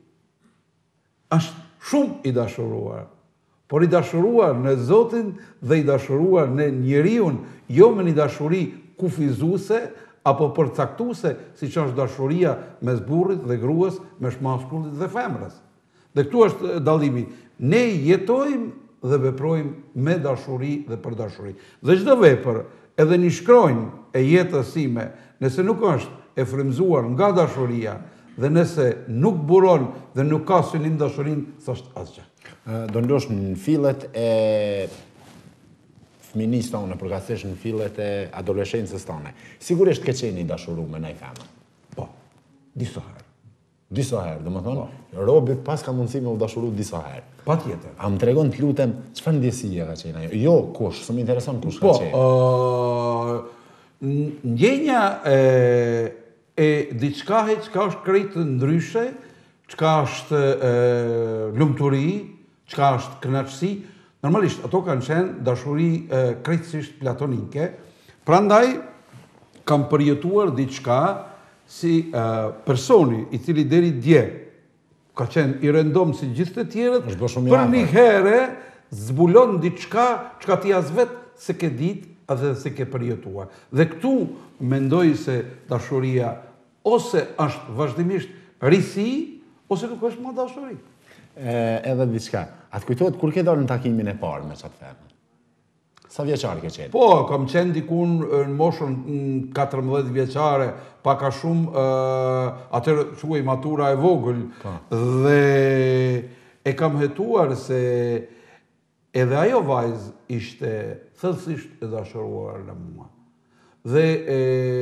është shumë i dashuruar, por i dashuruar në Zotin dhe i dashuruar në njeriun, jo me një dashuri kufizuese apo përcaktuese, si që është dashuria mes burrit dhe gruas, mes mashkullit dhe femrës. Dhe këtu është dallimi. Ne jetojmë dhe veprojmë me dashuri dhe për dashuri. Dhe çdo vepër, edhe një shkronjë e jetës sime, nëse nuk është e frymzuar nga dashuria dhe nëse nuk buron dhe nuk ka synim dashurinë, s'është asgjë. Don Lush, në fillet e fëminisë tonë, përkatësisht në fillet e adoleshencës tonë, sigurisht ke qenë i dashuruar me një femër. Po, disa herë. Disa herë, dhe më thonë, robi pas ka mundësi me u dashuru disa herë. Pa tjetër. A më tregon të lutem, çfarë ndjesie ka qenë ajo? Jo, kush, së më intereson kush po, ka qenë. Po, uh, ndjenja e e diçka he çka është krejtë ndryshe, çka është e, lumturi, çka është kënaqësi. Normalisht ato kanë qenë dashuri e, krejtësisht platonike. Prandaj kam përjetuar diçka si e, personi i cili deri dje ka qenë i rëndom si gjithë të tjerët, për një herë zbulon diçka çka ti as vetë se ke ditë edhe se ke përjetuar. Dhe këtu mendoj se dashuria ose është vazhdimisht risi, ose nuk është më dashuri. Edhe diçka. Atë kujtohet kur ke dalë në takimin e parë me çat femër? Sa vjeçar ke qenë? Po, kam qenë dikun në moshën katërmbëdhjetë vjeçare, pak a shumë uh, atër quaj matura e vogël. Pa. Dhe e kam hetuar se edhe ajo vajzë ishte thellësisht e dashuruar në mua. Dhe e,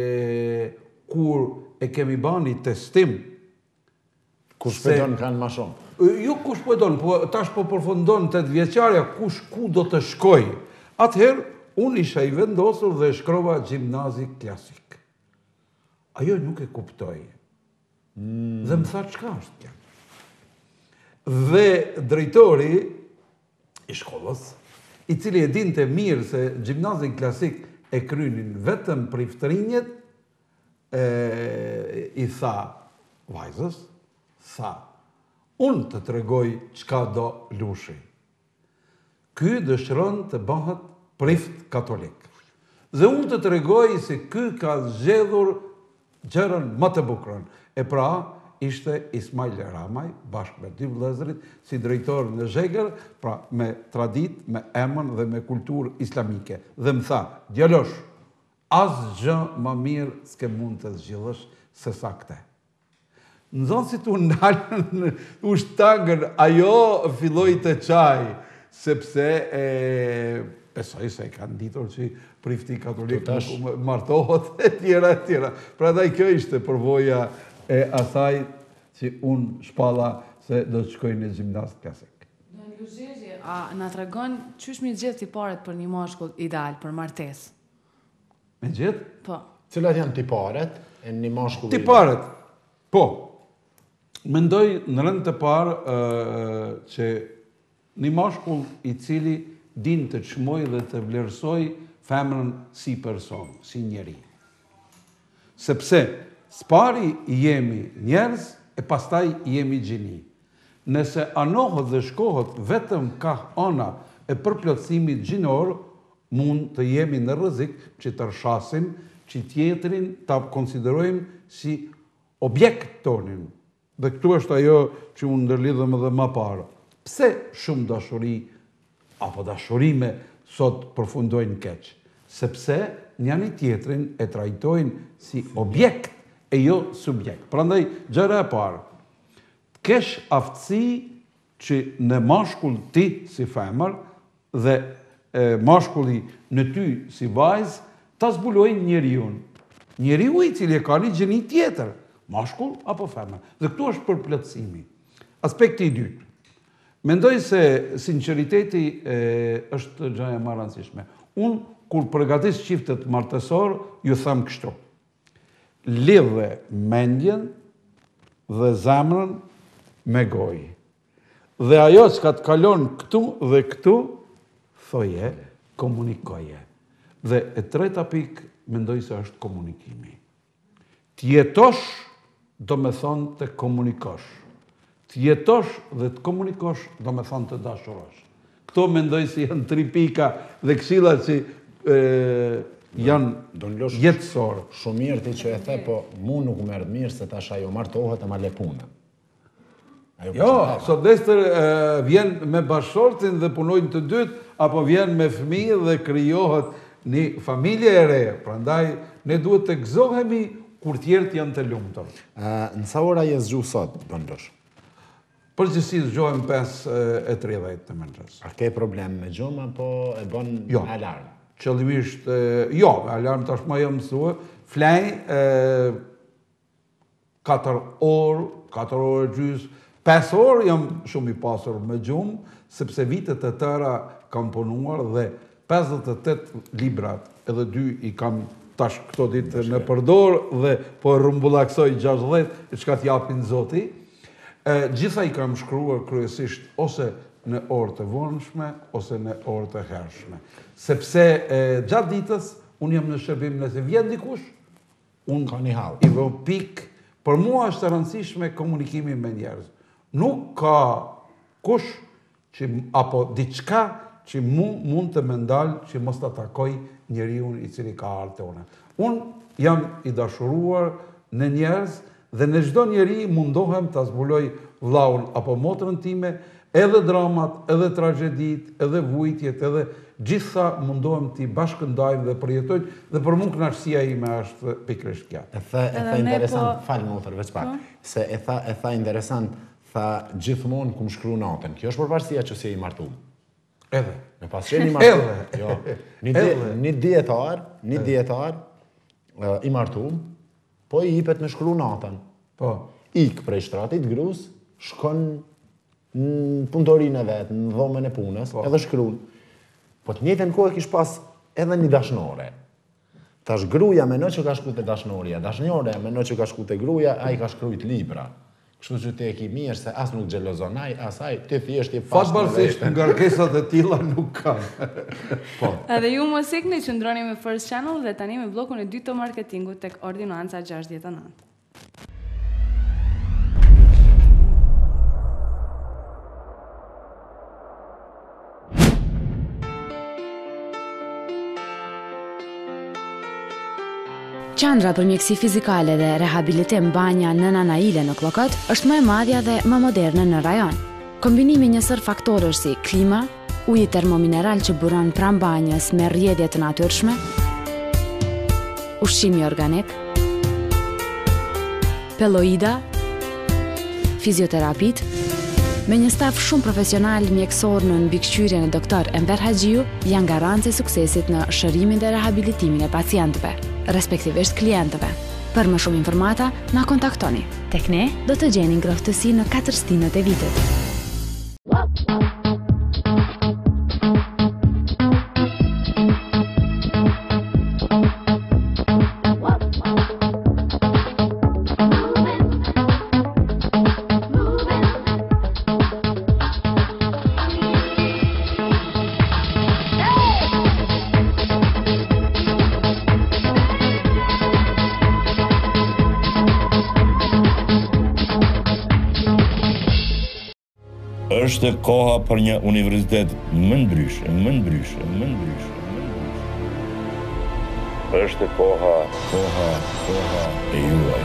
kur e kemi bani testim, kush shpëton kanë më shumë? Jo kush shpëton, po tash po përfundon tetë vjeçarja, kush ku do të shkoj. Atëherë, unë isha i vendosur dhe shkrova gjimnazi klasik. Ajo nuk e kuptoj. Mm. Dhe më tha, çka është kjo? Dhe drejtori i shkollës, i cili e dinte mirë se gjimnazin klasik e krynin vetëm priftërinjet, e, i tha vajzës, tha, unë të tregoj çka do lushi. Ky dëshiron të bëhet prift katolik. Dhe unë të tregoj se ky ka zgjedhur gjërën më të bukurën. E pra, ishte Ismail Ramaj, bashkë me dy vëllezërit, si drejtor në Zhegër, pra me tradit, me emën dhe me kulturë islamike. Dhe më tha, djalosh, asgjë më mirë s'ke mund të zgjidhësh se sa këte. Në zonë si të ndalën u shtangën, ajo filloi të qaj, sepse e, besoj se e kanë ditur që prifti katolik nuk martohet e tjera e tjera. Pra da i kjo ishte përvoja e asaj që unë shpalla se do të shkoj në gjimnaz klasik. Në Luzhezhi, a na tregon qysh mi gjithë tiparet për një mashkull ideal për martesë? Me gjithë? Po. Cilat janë tiparet e një mashkull? Tiparet, po. Mendoj në rënd të parë uh, që një mashkull i cili din të çmoj dhe të vlerësoj femrën si person, si njeri. Sepse spari jemi njerëz e pastaj jemi gjini. Nëse anohet dhe shkohet vetëm ka ana e përplotësimit gjinor, mund të jemi në rrezik që të rrshasim që tjetrin ta konsiderojmë si objekt tonin. Dhe këtu është ajo që unë ndërlidhëm edhe më parë. Pse shumë dashuri apo dashurime sot përfundojnë keq? Sepse njëri tjetrin e trajtojnë si objekt e jo subjekt. Prandaj, gjëra e parë, kesh aftësi që në mashkull ti si femër dhe e, mashkulli në ty si vajzë, ta zbulojnë njeriun. Njeriu i cili e ka një gjeni tjetër, mashkull apo femër. Dhe këtu është përplotësimi. Aspekti i dytë. Mendoj se sinceriteti e, është gjëja më e rëndësishme. Unë, kur përgatis çiftet martesor, ju them kështu. Lidhe mendjen dhe zemrën me gojë. Dhe ajo që ka të kalon këtu dhe këtu, thoje, komunikoje. Dhe e treta pikë, mendoj se është komunikimi. Tjetosh, do me thonë të komunikosh. Tjetosh dhe të komunikosh, do me thonë të dashurosh. Këto mendoj si janë tri pika dhe këshilla që e, janë jetësorë. Shumë mirë ti që e the, po mu nuk merë mirë se tash ajo martohet e ma le punën. Jo, sot destër vjen me bashkëshortin dhe punojnë të dytë, apo vjen me fëmijë dhe krijohet një familje e re. Prandaj, ne duhet të gëzohemi kur tjerët janë të lumtur. Në sa ora je zgju sot, bëndësh? Përgjithësi zgjohem pesë e tridhjetë të mëngjesit. A ke problem me gjumë, apo e bën jo, me alarm? Qëllimisht, jo, me alarm tash më jam mësua. Flej katër orë, katër orë gjys, pesë orë jam shumë i pasur me gjumë, sepse vitet e tëra kam punuar dhe pesëdhjetë e tetë librat, edhe dy i kam tash këto ditë në përdor dhe po rrumbullaksoj gjashtëdhjetë, çka t'japin Zoti. Gjitha i kam shkruar kryesisht ose në orë të vonshme ose në orë të hershme. Sepse gjatë ditës unë jam në shërbim, nëse vjen dikush, unë ka një hall. I vë pik. Për mua është e rëndësishme komunikimi me njerëz. Nuk ka kush që apo diçka që mu, mund të më ndalë që mos të takoj njeriu i cili ka ardhur te unë. Unë jam i dashuruar në njerëz dhe në çdo njeri mundohem ta zbuloj vllaun apo motrën time, edhe dramat, edhe tragjedit, edhe vujtjet, edhe gjitha mundohem t'i bashkëndajmë dhe përjetojmë, dhe për mua kënaqësia ime është pikërisht kjo. E tha, e tha interesant, falë motër, veç pak, se e tha, e tha interesant, tha gjithmonë ku më shkru natën. Kjo është përparësia që si e i martum. Edhe. Me pas qenë i martum. Edhe. Jo. Një, di, një dietar, një dietar uh, i martum, po i ipet me shkru natën. Po. Ik prej shtratit grus, shkon në punëtorinë e vetë, në dhomën e punës, po. Edhe shkruan. Po të njëjtën kohë kish pas edhe një dashnore. Tash gruaja mendon që ka shkruar te dashnoria, dashnore mendon që ka shkruar te gruaja, ai ka shkruajt libra. Kështu që ti e ke mirë se as nuk xhelozon ai, asaj, ti thjesht je pas. Fatballisht ngarkesat e tilla nuk kanë. Po. Edhe ju mos e keni qëndroni me First Channel dhe tani me bllokun e dytë të marketingut tek ordinanca gjashtëdhjetë e nëntë. Qandra për mjekësi fizikale dhe rehabilitim banja Nëna Naile në Klokot është më e madhja dhe më moderne në rajon. Kombinimi njësër faktorësh si klima, uji termomineral që buron pranë banjës me rrjedhje të natyrshme, ushqimi organik, peloida, fizioterapit, me një staf shumë profesional mjekësor në mbikëqyrjen e doktor Enver Haxhiu, janë garancë e suksesit në shërimin dhe rehabilitimin e pacientëve, respektivisht klientëve. Për më shumë informata, na kontaktoni. Tek ne do të gjeni ngrohtësi në katër stinët e vitit. Është koha për një universitet më ndryshe, më ndryshe, më ndryshe, më ndryshe. Është koha, koha, koha e juaj.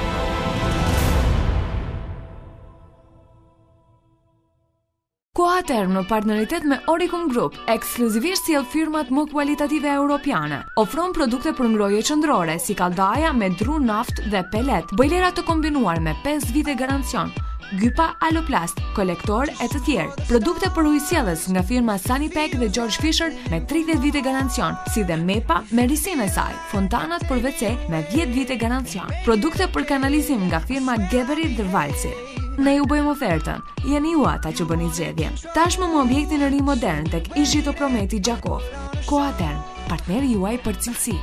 Koha Term në partneritet me Oricon Group, ekskluzivisht sjell firmat më kualitative europiane. Ofron produkte për ngrohje qendrore si kalldaja me dru naft dhe pelet, bojlera të kombinuar me pesë vite garancion, Gypa Aloplast, kolektor e të tjerë. Produkte për ujësjellës nga firma Sanipec dhe George Fisher me tridhjetë vite garancion, si dhe Mepa me risinë e saj, fontanat për ve ce me dhjetë vite garancion. Produkte për kanalizim nga firma Geberit dhe Valsi. Ne ju bëjmë ofertën, jeni ju ata që bëni zgjedhjen. Tashmë më objektin e ri modern tek Ishito Prometi Gjakov. Koha Term, partneri juaj për cilësi.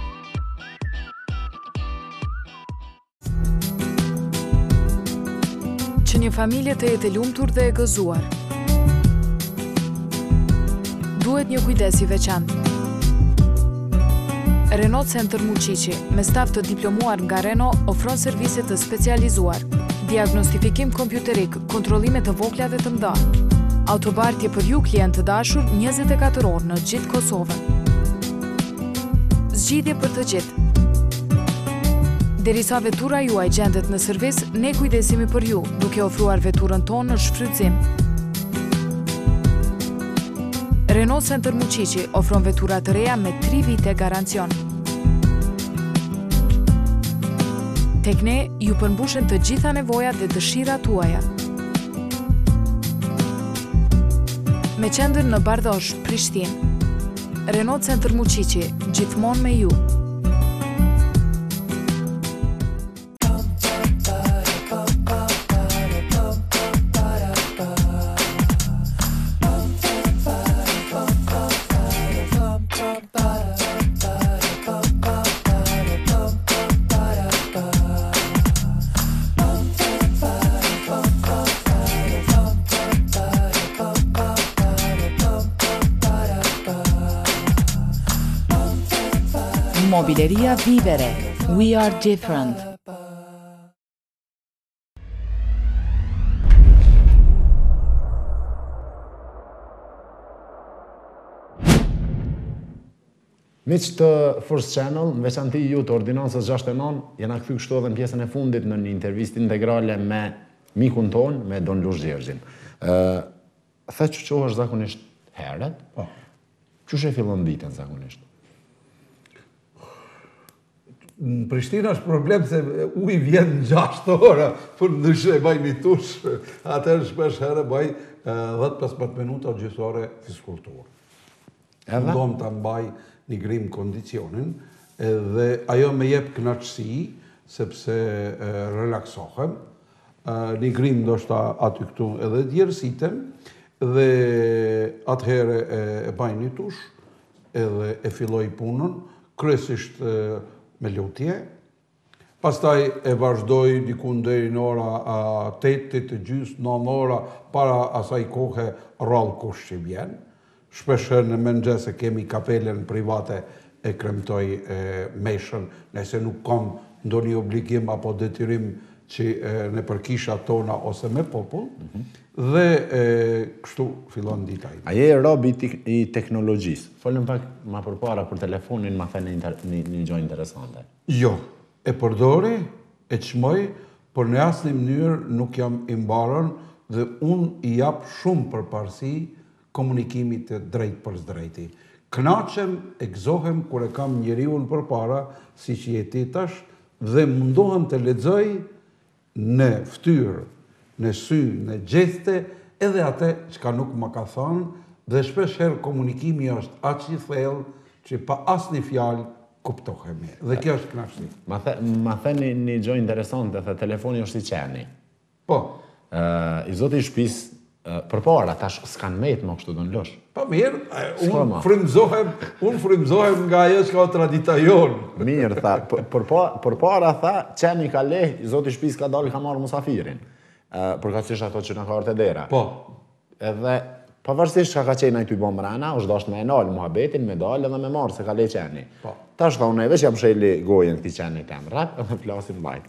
Që një familje të jetë e lumtur dhe e gëzuar, duhet një kujdes i veçantë. Renault Center Muqiqi, me staf të diplomuar nga Renault, ofron servise të specializuar, diagnostifikim kompjuterik, kontrollime të vogla dhe të mëdha, autobartje për ju klient të dashur njëzet e katër orë në gjithë Kosovën. Zgjidhje për të gjithë. Derisa vetura juaj gjendet në servis, ne kujdesimi për ju, duke ofruar veturën tonë në shfrytëzim. Renault Center Muqiqi ofron vetura të reja me tri vite garancion. Tek ne ju përmbushen të gjitha nevojat dhe dëshirat tuaja. Me qendër në Bardosh, Prishtinë. Renault Center Muqiqi, gjithmonë me ju. Mobileria Vivere. We are different. Miq të First Channel, në veçanti ju të ordinancës gjashtëdhjetë e nëntë, jena kthy kështu edhe në pjesën e fundit në një intervistë integrale me mikun ton, me Don Lush Gjergjin. Ë, the që qohesh zakonisht herët? Po. Qysh e fillon ditën zakonisht? Në Prishtina është problem se uji vjen në gjashtë ora, për ndryshe e baj një tush, atëherë shpesh herë baj dhjetë pesëmbëdhjetë minuta gjysore fiskulturë. Edhe? Ndom të mbaj një grim kondicionin, edhe ajo me jep kënaqësi, sepse e, relaksohem, e, një grim ndoshta aty këtu edhe djersitem, dhe atëherë e, e baj një tush, edhe e filloj punën, kryesisht e, me lutje, pastaj e vazhdoj dikun deri në ora tetë të gjysmë, nëntë ora, para asaj kohe rrallë kush që vjen. Shpeshher në mëngjes e kemi kapelen private e kremtoj e, meshën, nëse nuk kam ndonjë obligim apo detyrim që e, në përkisha tona ose me popull, mm -hmm. dhe e, kështu fillon dita ime. A je rob i, i teknologjisë? Folëm pak ma përpara për telefonin, ma thënë një, një, një gjë interesante. Jo, e përdori, e çmoj, por në asnjë mënyrë nuk jam i mbarën dhe unë i jap shumë përparësi komunikimit të drejt për drejti. Kënaqem, e gëzohem kur e kam njeriu përpara, si që jeti tash, dhe mundohem të lexoj në fytyrë, në sy, në gjeste, edhe atë çka nuk më ka thënë, dhe shpesh herë komunikimi është aq i thellë që pa asnjë fjalë kuptohemi. Dhe kjo është kënaqësi. Ma, the, ma thëni një gjë interesante, the telefoni është i qeni. Po. Uh, I zoti i shtëpisë për para, tash s'kan met më kështu Don Lush. Pa mirë, unë frymëzohem, unë frymëzohem nga ajo që ka tradita jonë. Mirë, tha, për para, tha, qeni ka leh, zoti i shtëpisë ka dalë, ka marrë musafirin. Për ka qish ato që në ka orte dera. Po. Edhe, pavarësisht që ka qenë ajtu i bom rana, është dasht me e nalë muhabetin, me dalë edhe me marrë, se ka le qeni. Po. Tash tha, unë e veç jam sheli gojen këti qeni tem, rap, edhe flasim bajt.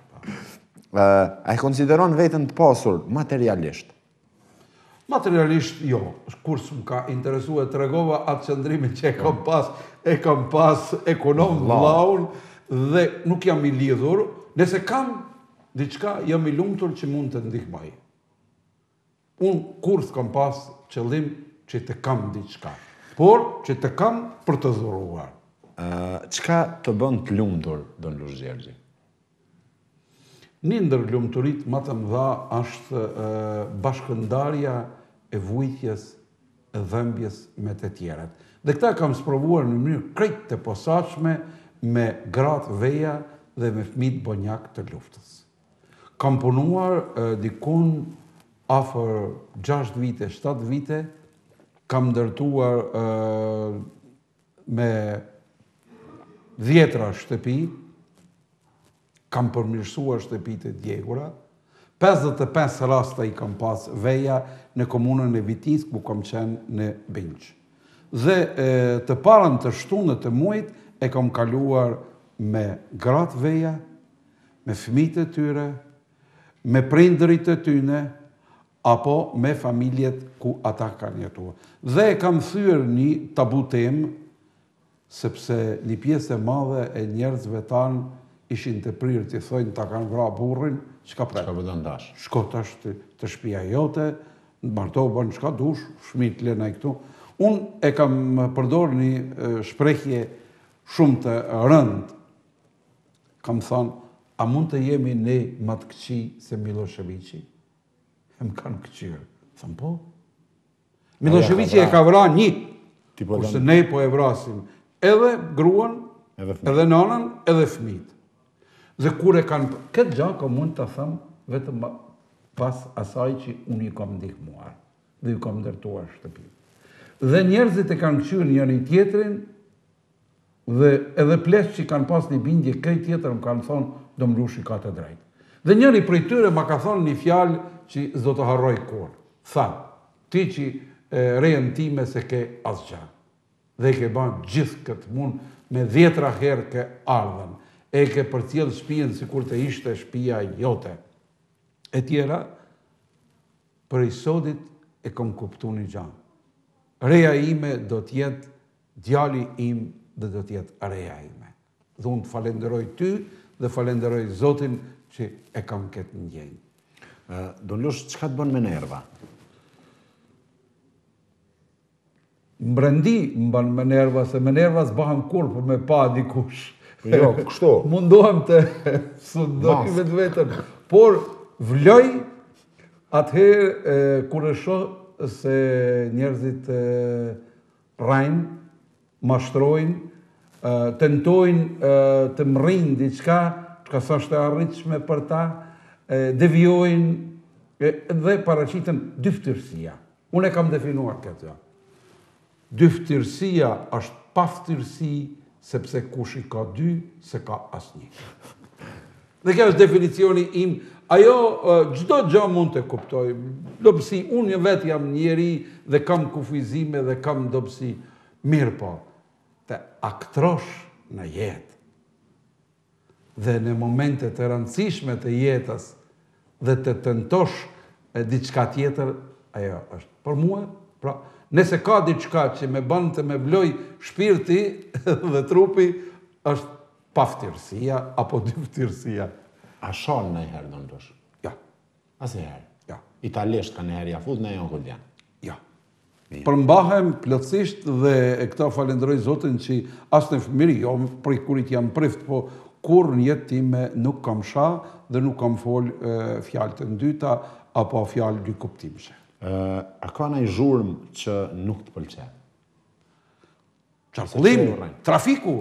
A e konsideron vetën të pasur materialisht? Materialisht, jo. Kur s'm ka interesu e të regova atë qëndrimin që e kam pas, e kam pas ekonom vllaun, dhe nuk jam i lidhur. Nëse kam diçka, jam i lumtur që mund të ndihmoj. Unë kur s'kam pas qëllim që të kam diçka, por që të kam për të dhuruar. Çka të bën të lumtur, Don Lush Gjergji? Një ndër lumturit më të mëdha është e, bashkëndarja e vujtjes e dhëmbjes me të tjerët. Dhe këta kam sprovuar në mënyrë krejt të posaçme me gratë veja dhe me fëmijët bonjak të luftës. Kam punuar e, dikun afër gjashtë vite, shtatë vite, kam ndërtuar e, me dhjetra shtëpi, kam përmirësuar shtëpitë e djegura, pesëdhjetë e pesë rasta i kam pas veja në komunën e Vitis, ku kam qenë në Binq. Dhe e, të parën të shtunët të muajit e kam kaluar me gratë veja, me fëmijët e tyre, me prindërit e tyne, apo me familjet ku ata kanë jetuar. Dhe e kam thyer një tabu temë, sepse një pjesë e madhe e njerëzve tanë ishin të prirë të thojnë ta kanë vra burrin, çka pret? Çka bëdon dash? Shko tash të, të shtëpia jote, martohu bën çka dush, fëmijët lënë ai këtu. Unë e kam përdorur një shprehje shumë të rëndë. Kam thënë, a mund të jemi ne më të këqij se Miloševiqi? E më kanë këqyrë. Thëmë po. Miloševiqi e ka vra një, kurse ne po e vrasim edhe gruan, edhe nanën, edhe fëmijët. Dhe kur e kanë... Këtë gjako mund të thëmë vetëm pas asaj që unë i kam ndihmuar dhe i kam ndërtuar shtëpi. Dhe njerëzit e kanë këqyrë njëri tjetrin dhe edhe plesh që kanë pas një bindje këj tjetër më kanë thonë do më Lushi ka të drejtë. Dhe njëri prej tyre më ka thonë një fjalë që s'do të harroj kur. Tha, ti që e, rejën time se ke asgja. dhe ke ban gjithë këtë mund me dhjetra herë ke ardhen, e ke përcjell shtëpinë sikur të ishte shtëpia jote. E tjera, për i sotit e kom kuptu një gjanë. Reja ime do t'jetë djali im dhe do t'jetë reja ime. Dhe unë të falenderoj ty dhe falenderoj Zotin që e kam këtë ndjenjë. Uh, do lush, çka të bën me nerva? Mbrendi më bën me nerva, se me nerva s'bahem kur për me pa dikush. Jo, kështu. Mundohem të sundoj vetë vetën. Por vloj atëherë kur e shoh se njerëzit rajnë, mashtrojnë, tentojnë të mrrijnë diçka, që s'është e arritshme për ta, devijojnë dhe paraqiten dyftërsia. Unë e kam definuar këtë. Dyftërsia është paftërsi, sepse kush i ka dy, se ka asnjë. Dhe kjo është definicioni im. Ajo, çdo gjë mund të kuptoj. Dobësi, unë vetë jam njeri dhe kam kufizime dhe kam dobësi. Mirë po, të aktrosh në jetë dhe në momente të rëndësishme të jetës dhe të tentosh diçka tjetër, ajo është. Për mua, pra, nëse ka diçka që me bën të me vloj shpirti dhe trupi, është paftërsia apo dyftërsia. A shon ndonjëherë do ndosh? Ja. Asnjëherë. Ja. Italisht kanë herë ja fut në jon kuldian. Ja. Përmbahem plotësisht dhe e këta falenderoj Zotin që as në fëmiri, jo për kurit jam prift, po kur në jetë time nuk kam shah dhe nuk kam fol fjalë të ndyta apo fjalë dy kuptimshe. Uh, a ka ndonjë zhurmë që nuk të pëlqen? Qarkullim, trafiku.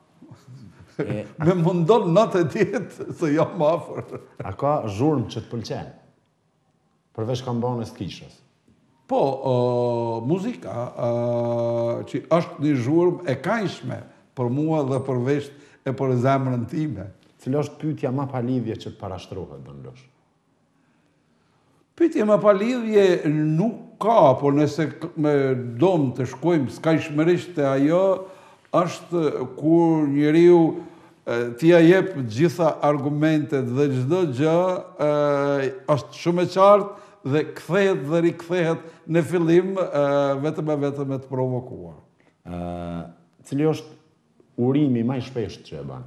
E, me mundon natë e djetë se jam afër. A ka zhurmë që të pëlqen? Përveç kambanës të kishës? Po, uh, muzika, uh, që është një zhurmë e kajshme për mua dhe përveç e për zemrën time. Cila është pyetja më pa lidhje që të parashtrohet, do ndosh? Pyetje më pa lidhje nuk ka, por nëse me dom të shkojmë skajshmërisht te ajo, është kur njeriu t'ia jep gjitha argumentet dhe çdo gjë është shumë e qartë dhe kthehet dhe rikthehet në fillim vetëm e vetëm e të provokuar. Uh, cili është urimi më i shpeshtë që e bën?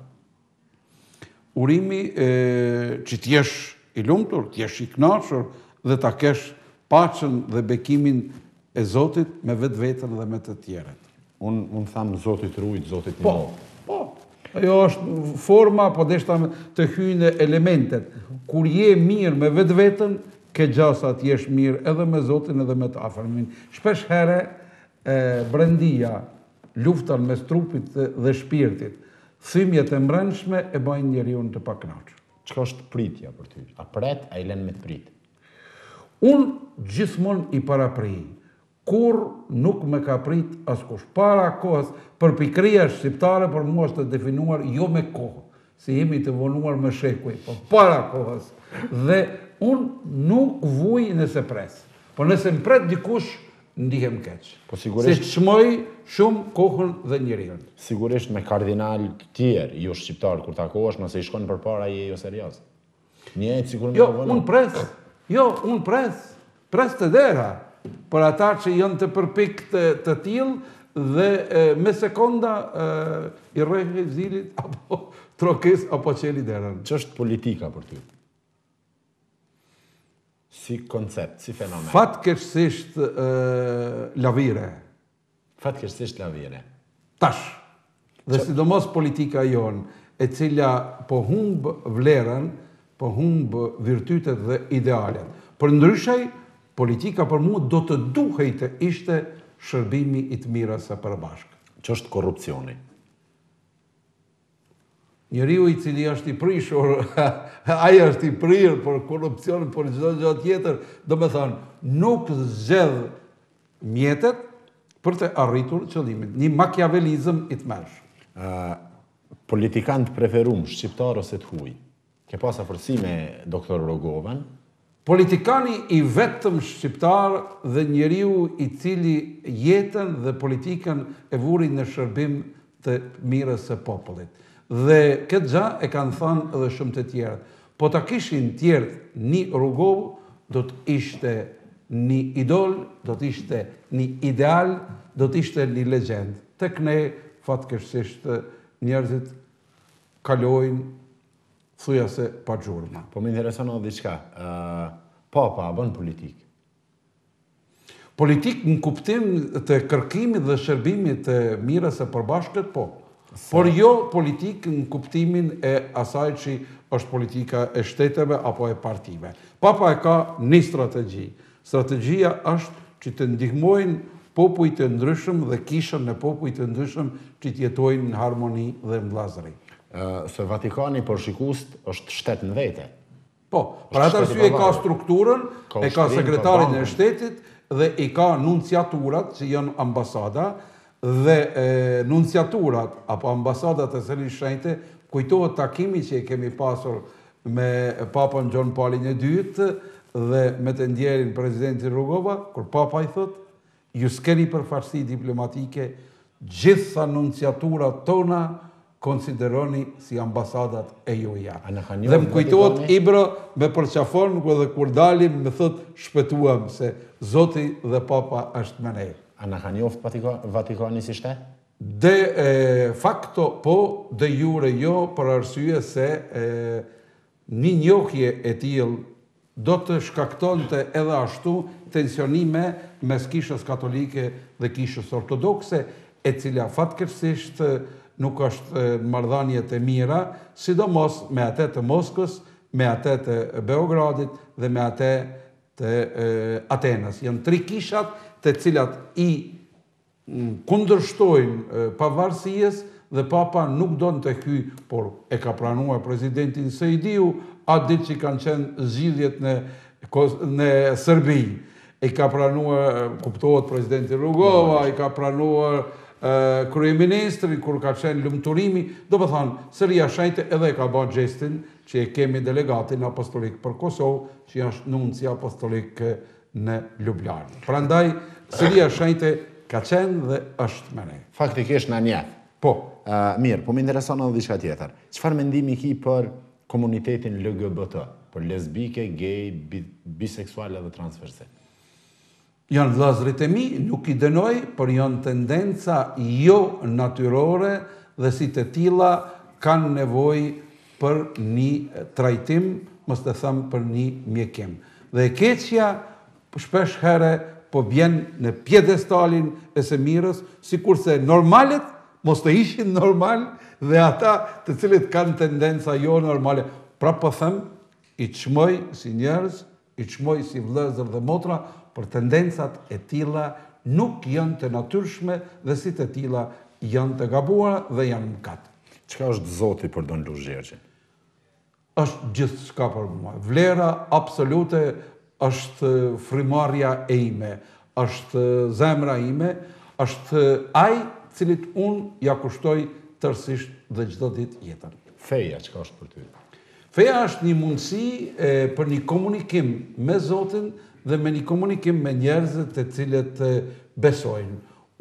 Urimi e, që t'jesh i lumtur, t'jesh i kënaqur dhe ta kesh paqen dhe bekimin e Zotit me vetë vetën dhe me të tjerët. Unë un tham Zotit rujt, Zotit po, njoh. Po, ajo është forma, po deshta të hyjnë elementet. Kur je mirë me vetë vetën, ke gjasa t'jesh mirë edhe me Zotin edhe me të afërmin. Shpesh herë e, brendia, luftan mes trupit dhe shpirtit, thymjet e mbrëmshme e bajnë njeriu të pakënaqur. Çka është pritja për ty? A pret, a i lën me të prit? Unë gjithmonë i paraprij. Kur nuk me ka prit askush. Para kohës, për pikëria shqiptare për mua është të definuar jo me kohë, se jemi të vonuar me shekuj, por para kohës. Dhe unë nuk vuj nëse pres. Por nëse më pret dikush, ndihem keq. Po sigurisht se çmoj shumë kohën dhe njeriu. Sigurisht me kardinal të tjerë, jo shqiptar kur takohesh, nëse i shkon përpara je jo serioz. Një sikur më Jo, unë pres. Jo, unë pres. Pres të dera. Për ata që janë të përpik të, të tillë dhe e, me sekonda e, i rrehë zilit apo trokes apo qeli derën. Ç'është politika për ty? Si koncept, si fenomen? Fatkeqësisht lavire. Fatkeqësisht lavire. Tash. Dhe sidomos politika jonë, e cila po humb vlerën, po humb virtytet dhe idealet. Për ndryshej, politika për mua do të duhej të ishte shërbimi i të mirës së përbashkët. Ç'është korrupsioni? Njeriu i cili është i prishur, ai është i prirë për korrupsion, për çdo gjë tjetër, do me thënë, nuk zgjedh mjetet për të arritur qëllimin. Një makiavelizëm i tmerrshëm. Uh, politikan të preferuar, shqiptar ose të huaj. Ke pas afërsi me doktor Rogovan? politikani i vetëm shqiptar dhe njeriu i cili jetën dhe politikën e vuri në shërbim të mirës së popullit. Dhe këtë gjë e kanë thënë edhe shumë të tjerë. Po ta kishin tjerë një Rugov, do të ishte një idol, do të ishte një ideal, do të ishte një legjend. Tek ne, fatkeqësisht, njerëzit kalojnë thujase pa gjurma. Po më intereson edhe diçka. Uh, Papa a bën politikë? Politik në kuptim të kërkimit dhe shërbimit të mirës së përbashkët, po. Por jo politik në kuptimin e asaj që është politika e shteteve apo e partive. Papa e ka një strategji. Strategjia është që të ndihmojnë popujt të ndryshëm dhe kishën në popujt të ndryshëm që të jetojnë në harmoni dhe mbllazëri. Uh, se Vatikani për shikust është shtet në vete. Po, për atë arsye e ka strukturën, e ka sekretarin e shtetit dhe i ka nunciaturat që janë ambasada dhe e, nunciaturat apo ambasadat e Sërish Shenjte kujtohet takimi që e kemi pasur me Papën Gjon Paulin e dytë dhe me të ndjerin presidentin Rugova, kur Papa i thot, ju s'keni përfaqësi diplomatike, gjitha nunciaturat tona konsideroni si ambasadat e juja. Dhe më kujtohet Ibra me përqafon dhe kur dalim me thot shpëtuam se Zoti dhe Papa është me ne. A na ka njoft Vatikani si shtet? De e, facto po, de jure jo, për arsye se e, një njohje e tillë do të shkaktonte edhe ashtu tensionime mes kishës katolike dhe kishës ortodokse, e cila fatkeqësisht nuk është marrëdhënie të mira, sidomos me atë të Moskës, me atë të Beogradit dhe me atë të Atenës. Janë tri kishat të cilat i kundërshtojnë pavarësisë dhe Papa nuk do në të hyj, por e ka pranuar presidentin Sejdiu, atë ditë që kanë qenë zgjidhjet në, në Serbi. E ka pranuar, kuptohet, presidenti Rugova, i ka pranuar kryeministri, kur ka qenë lumturimi, do më thanë, Sëria Shenjte edhe ka ba gjestin që e kemi delegatin apostolik për Kosovë, që është nunci apostolik në Ljubljana. Prandaj, Sëria Shenjte ka qenë dhe është me ne. Faktikisht në njef. Po. Uh, mirë, po më intereson edhe diçka tjetër. Çfarë mendimi ki për komunitetin L G B T? Për lesbike, gay, bi biseksuale dhe transverse? Janë vllazërit e mi, nuk i dënoj, por janë tendenca jo natyrore dhe si të tilla kanë nevojë për një trajtim, mos të them për një mjekim. Dhe e keqja shpesh herë po vjen në pjedestalin e së mirës, sikurse normalet mos të ishin normal dhe ata të cilët kanë tendenca jo normale. Pra po them, i çmoj si njerëz, i çmoj si vëllezër dhe motra, për tendencat e tilla nuk janë të natyrshme dhe si të tilla janë të gabuara dhe janë mëkat. Çka është Zoti për Don Lush Gjergjin? Është gjithçka për mua. Vlera absolute është frimarrja e ime, është zemra ime, është ai cilit unë ja kushtoj tërësisht dhe çdo ditë jetën. Feja, çka është për ty? Feja është një mundësi e, për një komunikim me Zotin dhe me një komunikim me njerëzit të cilët e, besojnë.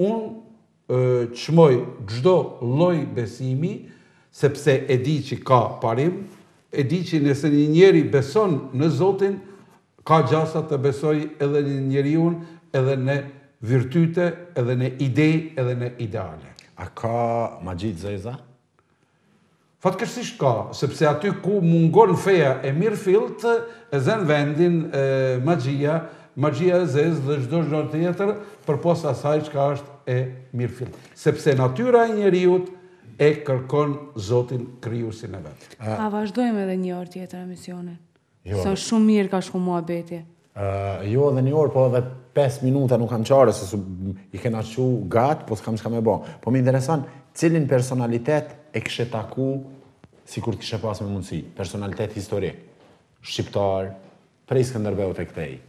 Unë çmoj çdo lloj besimi, sepse e di që ka parim, e di që nëse një njeri beson në Zotin, ka gjasa të besoj edhe një njeriu, edhe në virtyte, edhe në ide, edhe në ideale. A ka magji të zeza? Fatkeqësisht ka, sepse aty ku mungon feja e mirëfillt, e zën vendin e, magjia, magjia e zezë dhe çdo gjë tjetër përpos asaj çka është e mirëfillt. Sepse natyra e njeriut e kërkon Zotin krijuesin e vet. A vazhdojmë edhe një orë tjetër emisionin? Jo. Sa shumë mirë ka shku muhabeti. Uh, jo edhe një orë, po edhe pesë minuta nuk kam qare, se su, i kena qu gatë, po s'kam s'kam e bo. Po më intereson, cilin personalitet e kështë taku si kur kështë pas me mundësi? Personalitet historik, shqiptar, prej Skënderbeut e këtej.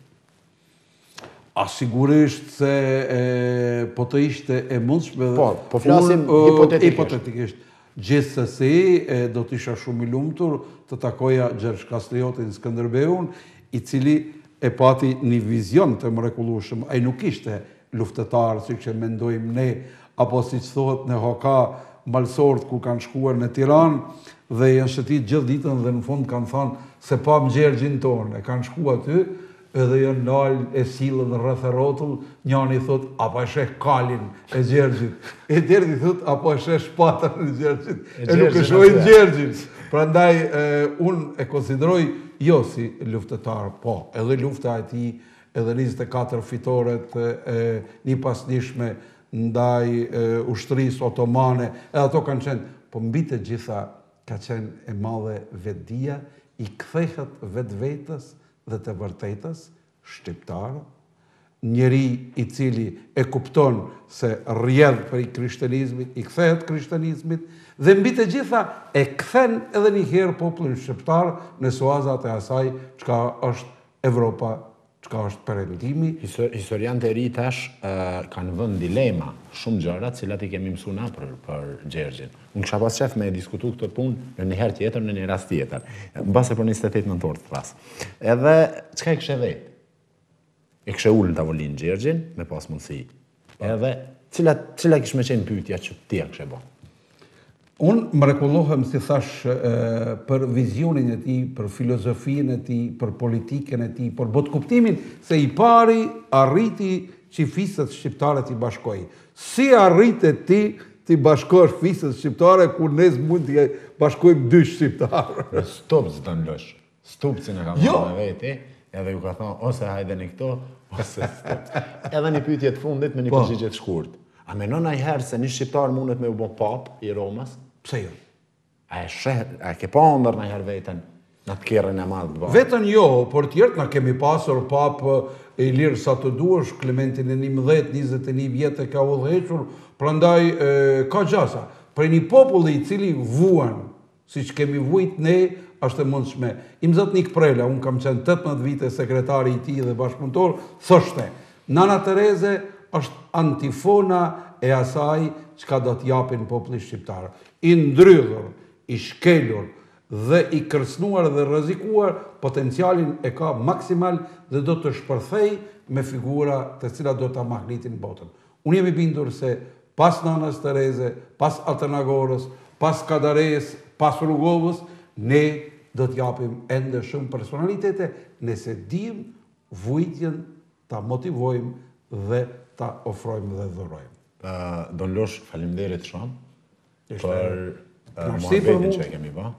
A sigurisht se e, po të ishte e mundshme... Po, po flasim hipotetikisht. hipotetikisht. Gjithsesi, do të isha shumë i lumtur të takoja Gjergj Kastriotin Skënderbeun, i cili e pati një vizion të mrekullueshëm. Ai nuk ishte luftetar, si që mendojmë ne, apo si që thohet në haka malsort ku kanë shkuar në Tiranë dhe janë shëtit gjithë ditën dhe në fund kanë thënë se pa më Gjergjin tonë, e kanë shkuar aty edhe janë nalë e silën rreth e rrotull, njani thot, apo e sheh kalin e Gjergjit, e tjerti thot, apo e sheh shpatën e Gjergjit, e nuk e shohin Gjergjin. Prandaj unë e konsideroj jo si luftetar, po, edhe lufta e tij, edhe njëzet e katër fitoret e një pasnishme ndaj ushtrisë otomane, edhe ato kanë qenë, po mbi të gjitha ka qenë e madhe vetdia, i kthehet vetë vetës dhe të vërtetës shqiptar, njeri i cili e kupton se rrjedh për i krishtenizmit, i kthehet krishtenizmit, dhe mbi të gjitha e kthen edhe një herë popullin shqiptar në suazat e asaj çka është Evropa, çka është perëndimi. Historianët e ri tash kanë vënë dilema shumë gjëra, të cilat i kemi mësuar na për për Gjergjin. Unë kisha pas qef me diskutu këtë punë në një herë tjetër, në një rast tjetër. Mbase për njëzet e tetë nëntor të pas. Edhe çka e kishe vetë? E kishe ulë në tavolinë Gjergjin me pas mundësi. Edhe cila cila kish më qenë pyetja që ti e kishe bën? Unë mrekullohem, si thash, për vizionin e tij, për filozofinë e tij, për politikën e tij, për botkuptimin se i pari arriti që fisët shqiptare t'i bashkoj. Si arritet ti t'i bashkosh fisët shqiptare ku ne mund t'i bashkojmë dy shqiptarë? Në stop zë të nlësh. Stop që në ka marrë me veti, edhe ju ka thonë, ose hajde në këto, ose stop. Edhe një pyetje të fundit me një përgjigje të shkurt. A menon njëherë se një shqiptar mundet me u bë pap i Romës? Pse jo? A e sheh, a ke pa ndër njëherë veten në të kerrën e madh të bërë? Vetën jo, por tjertë na kemi pasur pap e lirë sa të duash, Klementin e njëmbëdhjetë njëzet e një vjetë e ka udhëhequr, prandaj ka gjasa. Për një popull i cili vuan, si që kemi vujt ne, është e mundshme. Imzat Nik Prela, unë kam qenë tetëmbëdhjetë vite sekretari i tij dhe bashkëpunëtor, thoshte, Nana Tereze është antifona e asaj çka do t'japin popullit shqiptar. I ndrydhur, i shkelur dhe i kërcënuar dhe rrezikuar, potencialin e ka maksimal dhe do të shpërthej me figura të cilat do ta magnitin botën. Unë jam i bindur se pas Nanës Tereze, pas Atenagorës, pas Kadares, pas Rugovës, ne do t'japim ende shumë personalitete nëse dim vujtjen ta motivojmë dhe ta ofrojmë dhe dhurojmë. Don Losh, faleminderit shumë për muhabetin që e kemi bë.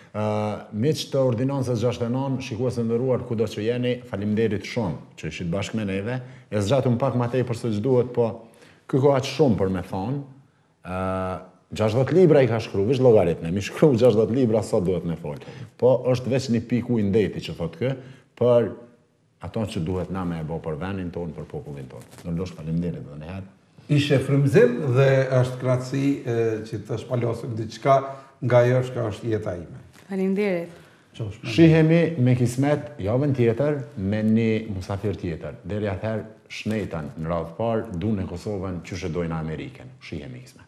Miq të ordinancës gjashtëdhjetë e nëntë, shikues të nderuar kudo që jeni, faleminderit shumë që ishit bashkë me neve. E zgjatëm pak më tepër se ç'duhet, po ky ka aq shumë për me thonë. gjashtëdhjetë libra i ka shkruar, veç llogarit ne, mi shkruaj gjashtëdhjetë libra sa duhet me fol. Po është veç një pikë i ndeti që thotë kë për ato që duhet na me e bë për vendin tonë, për popullin tonë. Don Losh, faleminderit edhe një herë. Ishe frymëzim dhe është kënaqësi që të shpalosim diçka nga ajo që është jeta ime. Faleminderit. Shihemi me kismet javën tjetër me një musafir tjetër. Deri atëherë shnetën në radhë parë, du në Kosovën që shëdojnë Amerikën. Shihemi kismet.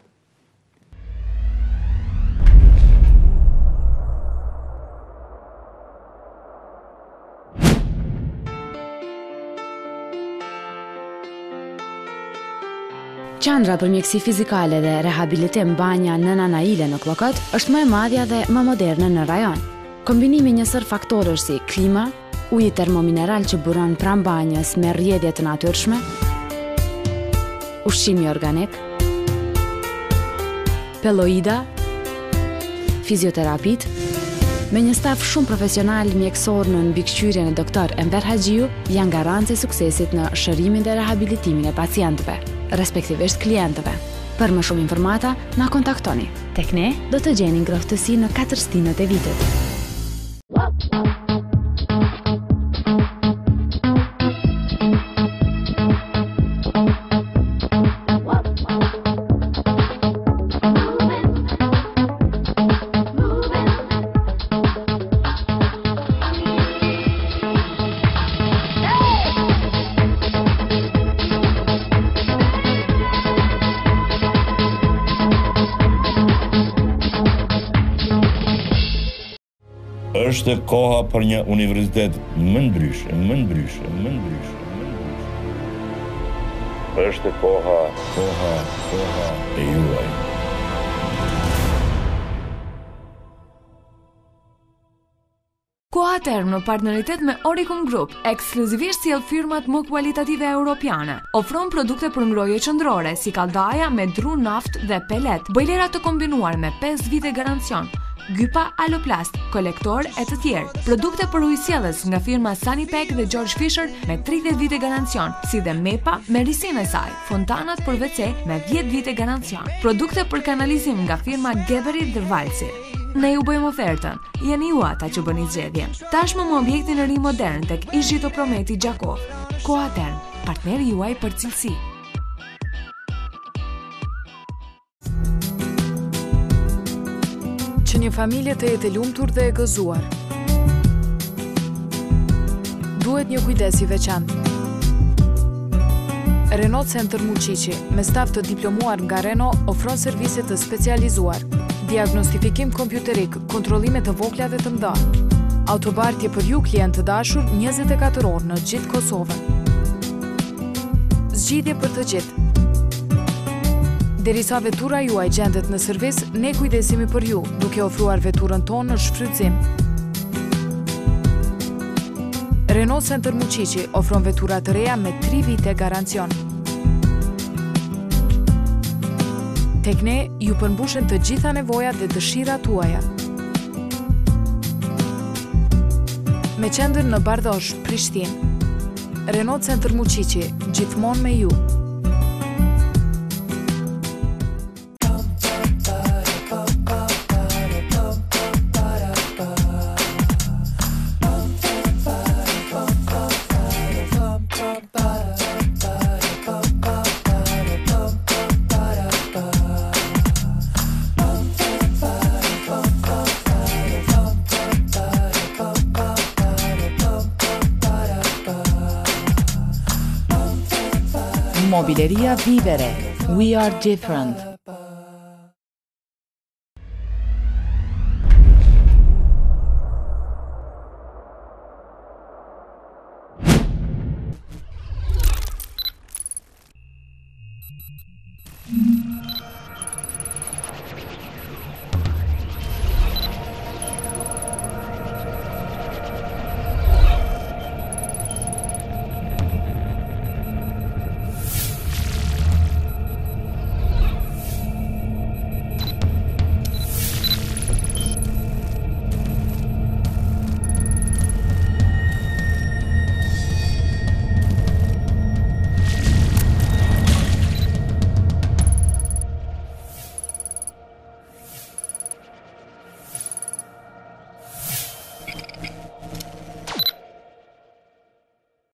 Qendra për mjekësi fizikale dhe rehabilitim Banja Nëna Naile në Klokot është më e madhja dhe më moderne në rajon. Kombinimi një sër faktorësh si klima, uji termomineral që buron pranë banjës me rrjedhje të natyrshme, ushqimi organik, peloida, fizioterapit, me një staf shumë profesional mjekësor në mbikëqyrjen e doktor Enver Haxhiu, janë garancë e suksesit në shërimin dhe rehabilitimin e pacientëve, respektivisht klientëve. Për më shumë informata, na kontaktoni. Tek ne do të gjeni ngrohtësi në katër stinët e vitit. Është koha për një universitet më ndryshe, më ndryshe, më ndryshe, më ndryshe. Është koha, koha, koha e juaj. Koha Term në partneritet me Oricum Group, ekskluzivisht sjell firmat më kualitative europiane. Ofron produkte për ngrohje qendrore si kalldaja me dru naft dhe pelet, bojlera të kombinuar me pesë vite garancion, gypa Aloplast, kolektor e të tjerë. Produkte për ujësjellës nga firma Sanipack dhe George Fisher me tridhjetë vite garancion, si dhe Mepa me risinë e saj, fontanat për ve ce me dhjetë vite garancion. Produkte për kanalizim nga firma Geberit dhe Valci. Ne ju bëjmë ofertën, jeni ju ata që bëni zgjedhjen. Tashmë më objektin e ri modern tek Ishito Prometi Gjakov. Koha Term, partneri juaj për cilësi. Që një familje të jetë e lumtur dhe e gëzuar, duhet një kujdes i veçantë. Renault Center Muqiqi, me staf të diplomuar nga Renault, ofron servise të specializuar, diagnostifikim kompjuterik, kontrollime të vogla dhe të mëdha. Autobartje për ju klient të dashur njëzet e katër orë në gjithë Kosovën. Zgjidhje për të gjithë. Derisa vetura juaj gjendet në servis, ne kujdesimi për ju, duke ofruar veturën tonë në shfrytëzim. Renault Center Muqiqi ofron vetura të reja me tri vite garancion. Tek ne ju përmbushen të gjitha nevojat dhe dëshirat tuaja. Me qendër në Bardosh, Prishtinë. Renault Center Muqiqi, gjithmonë me ju. Mobileria Vivere. We are different.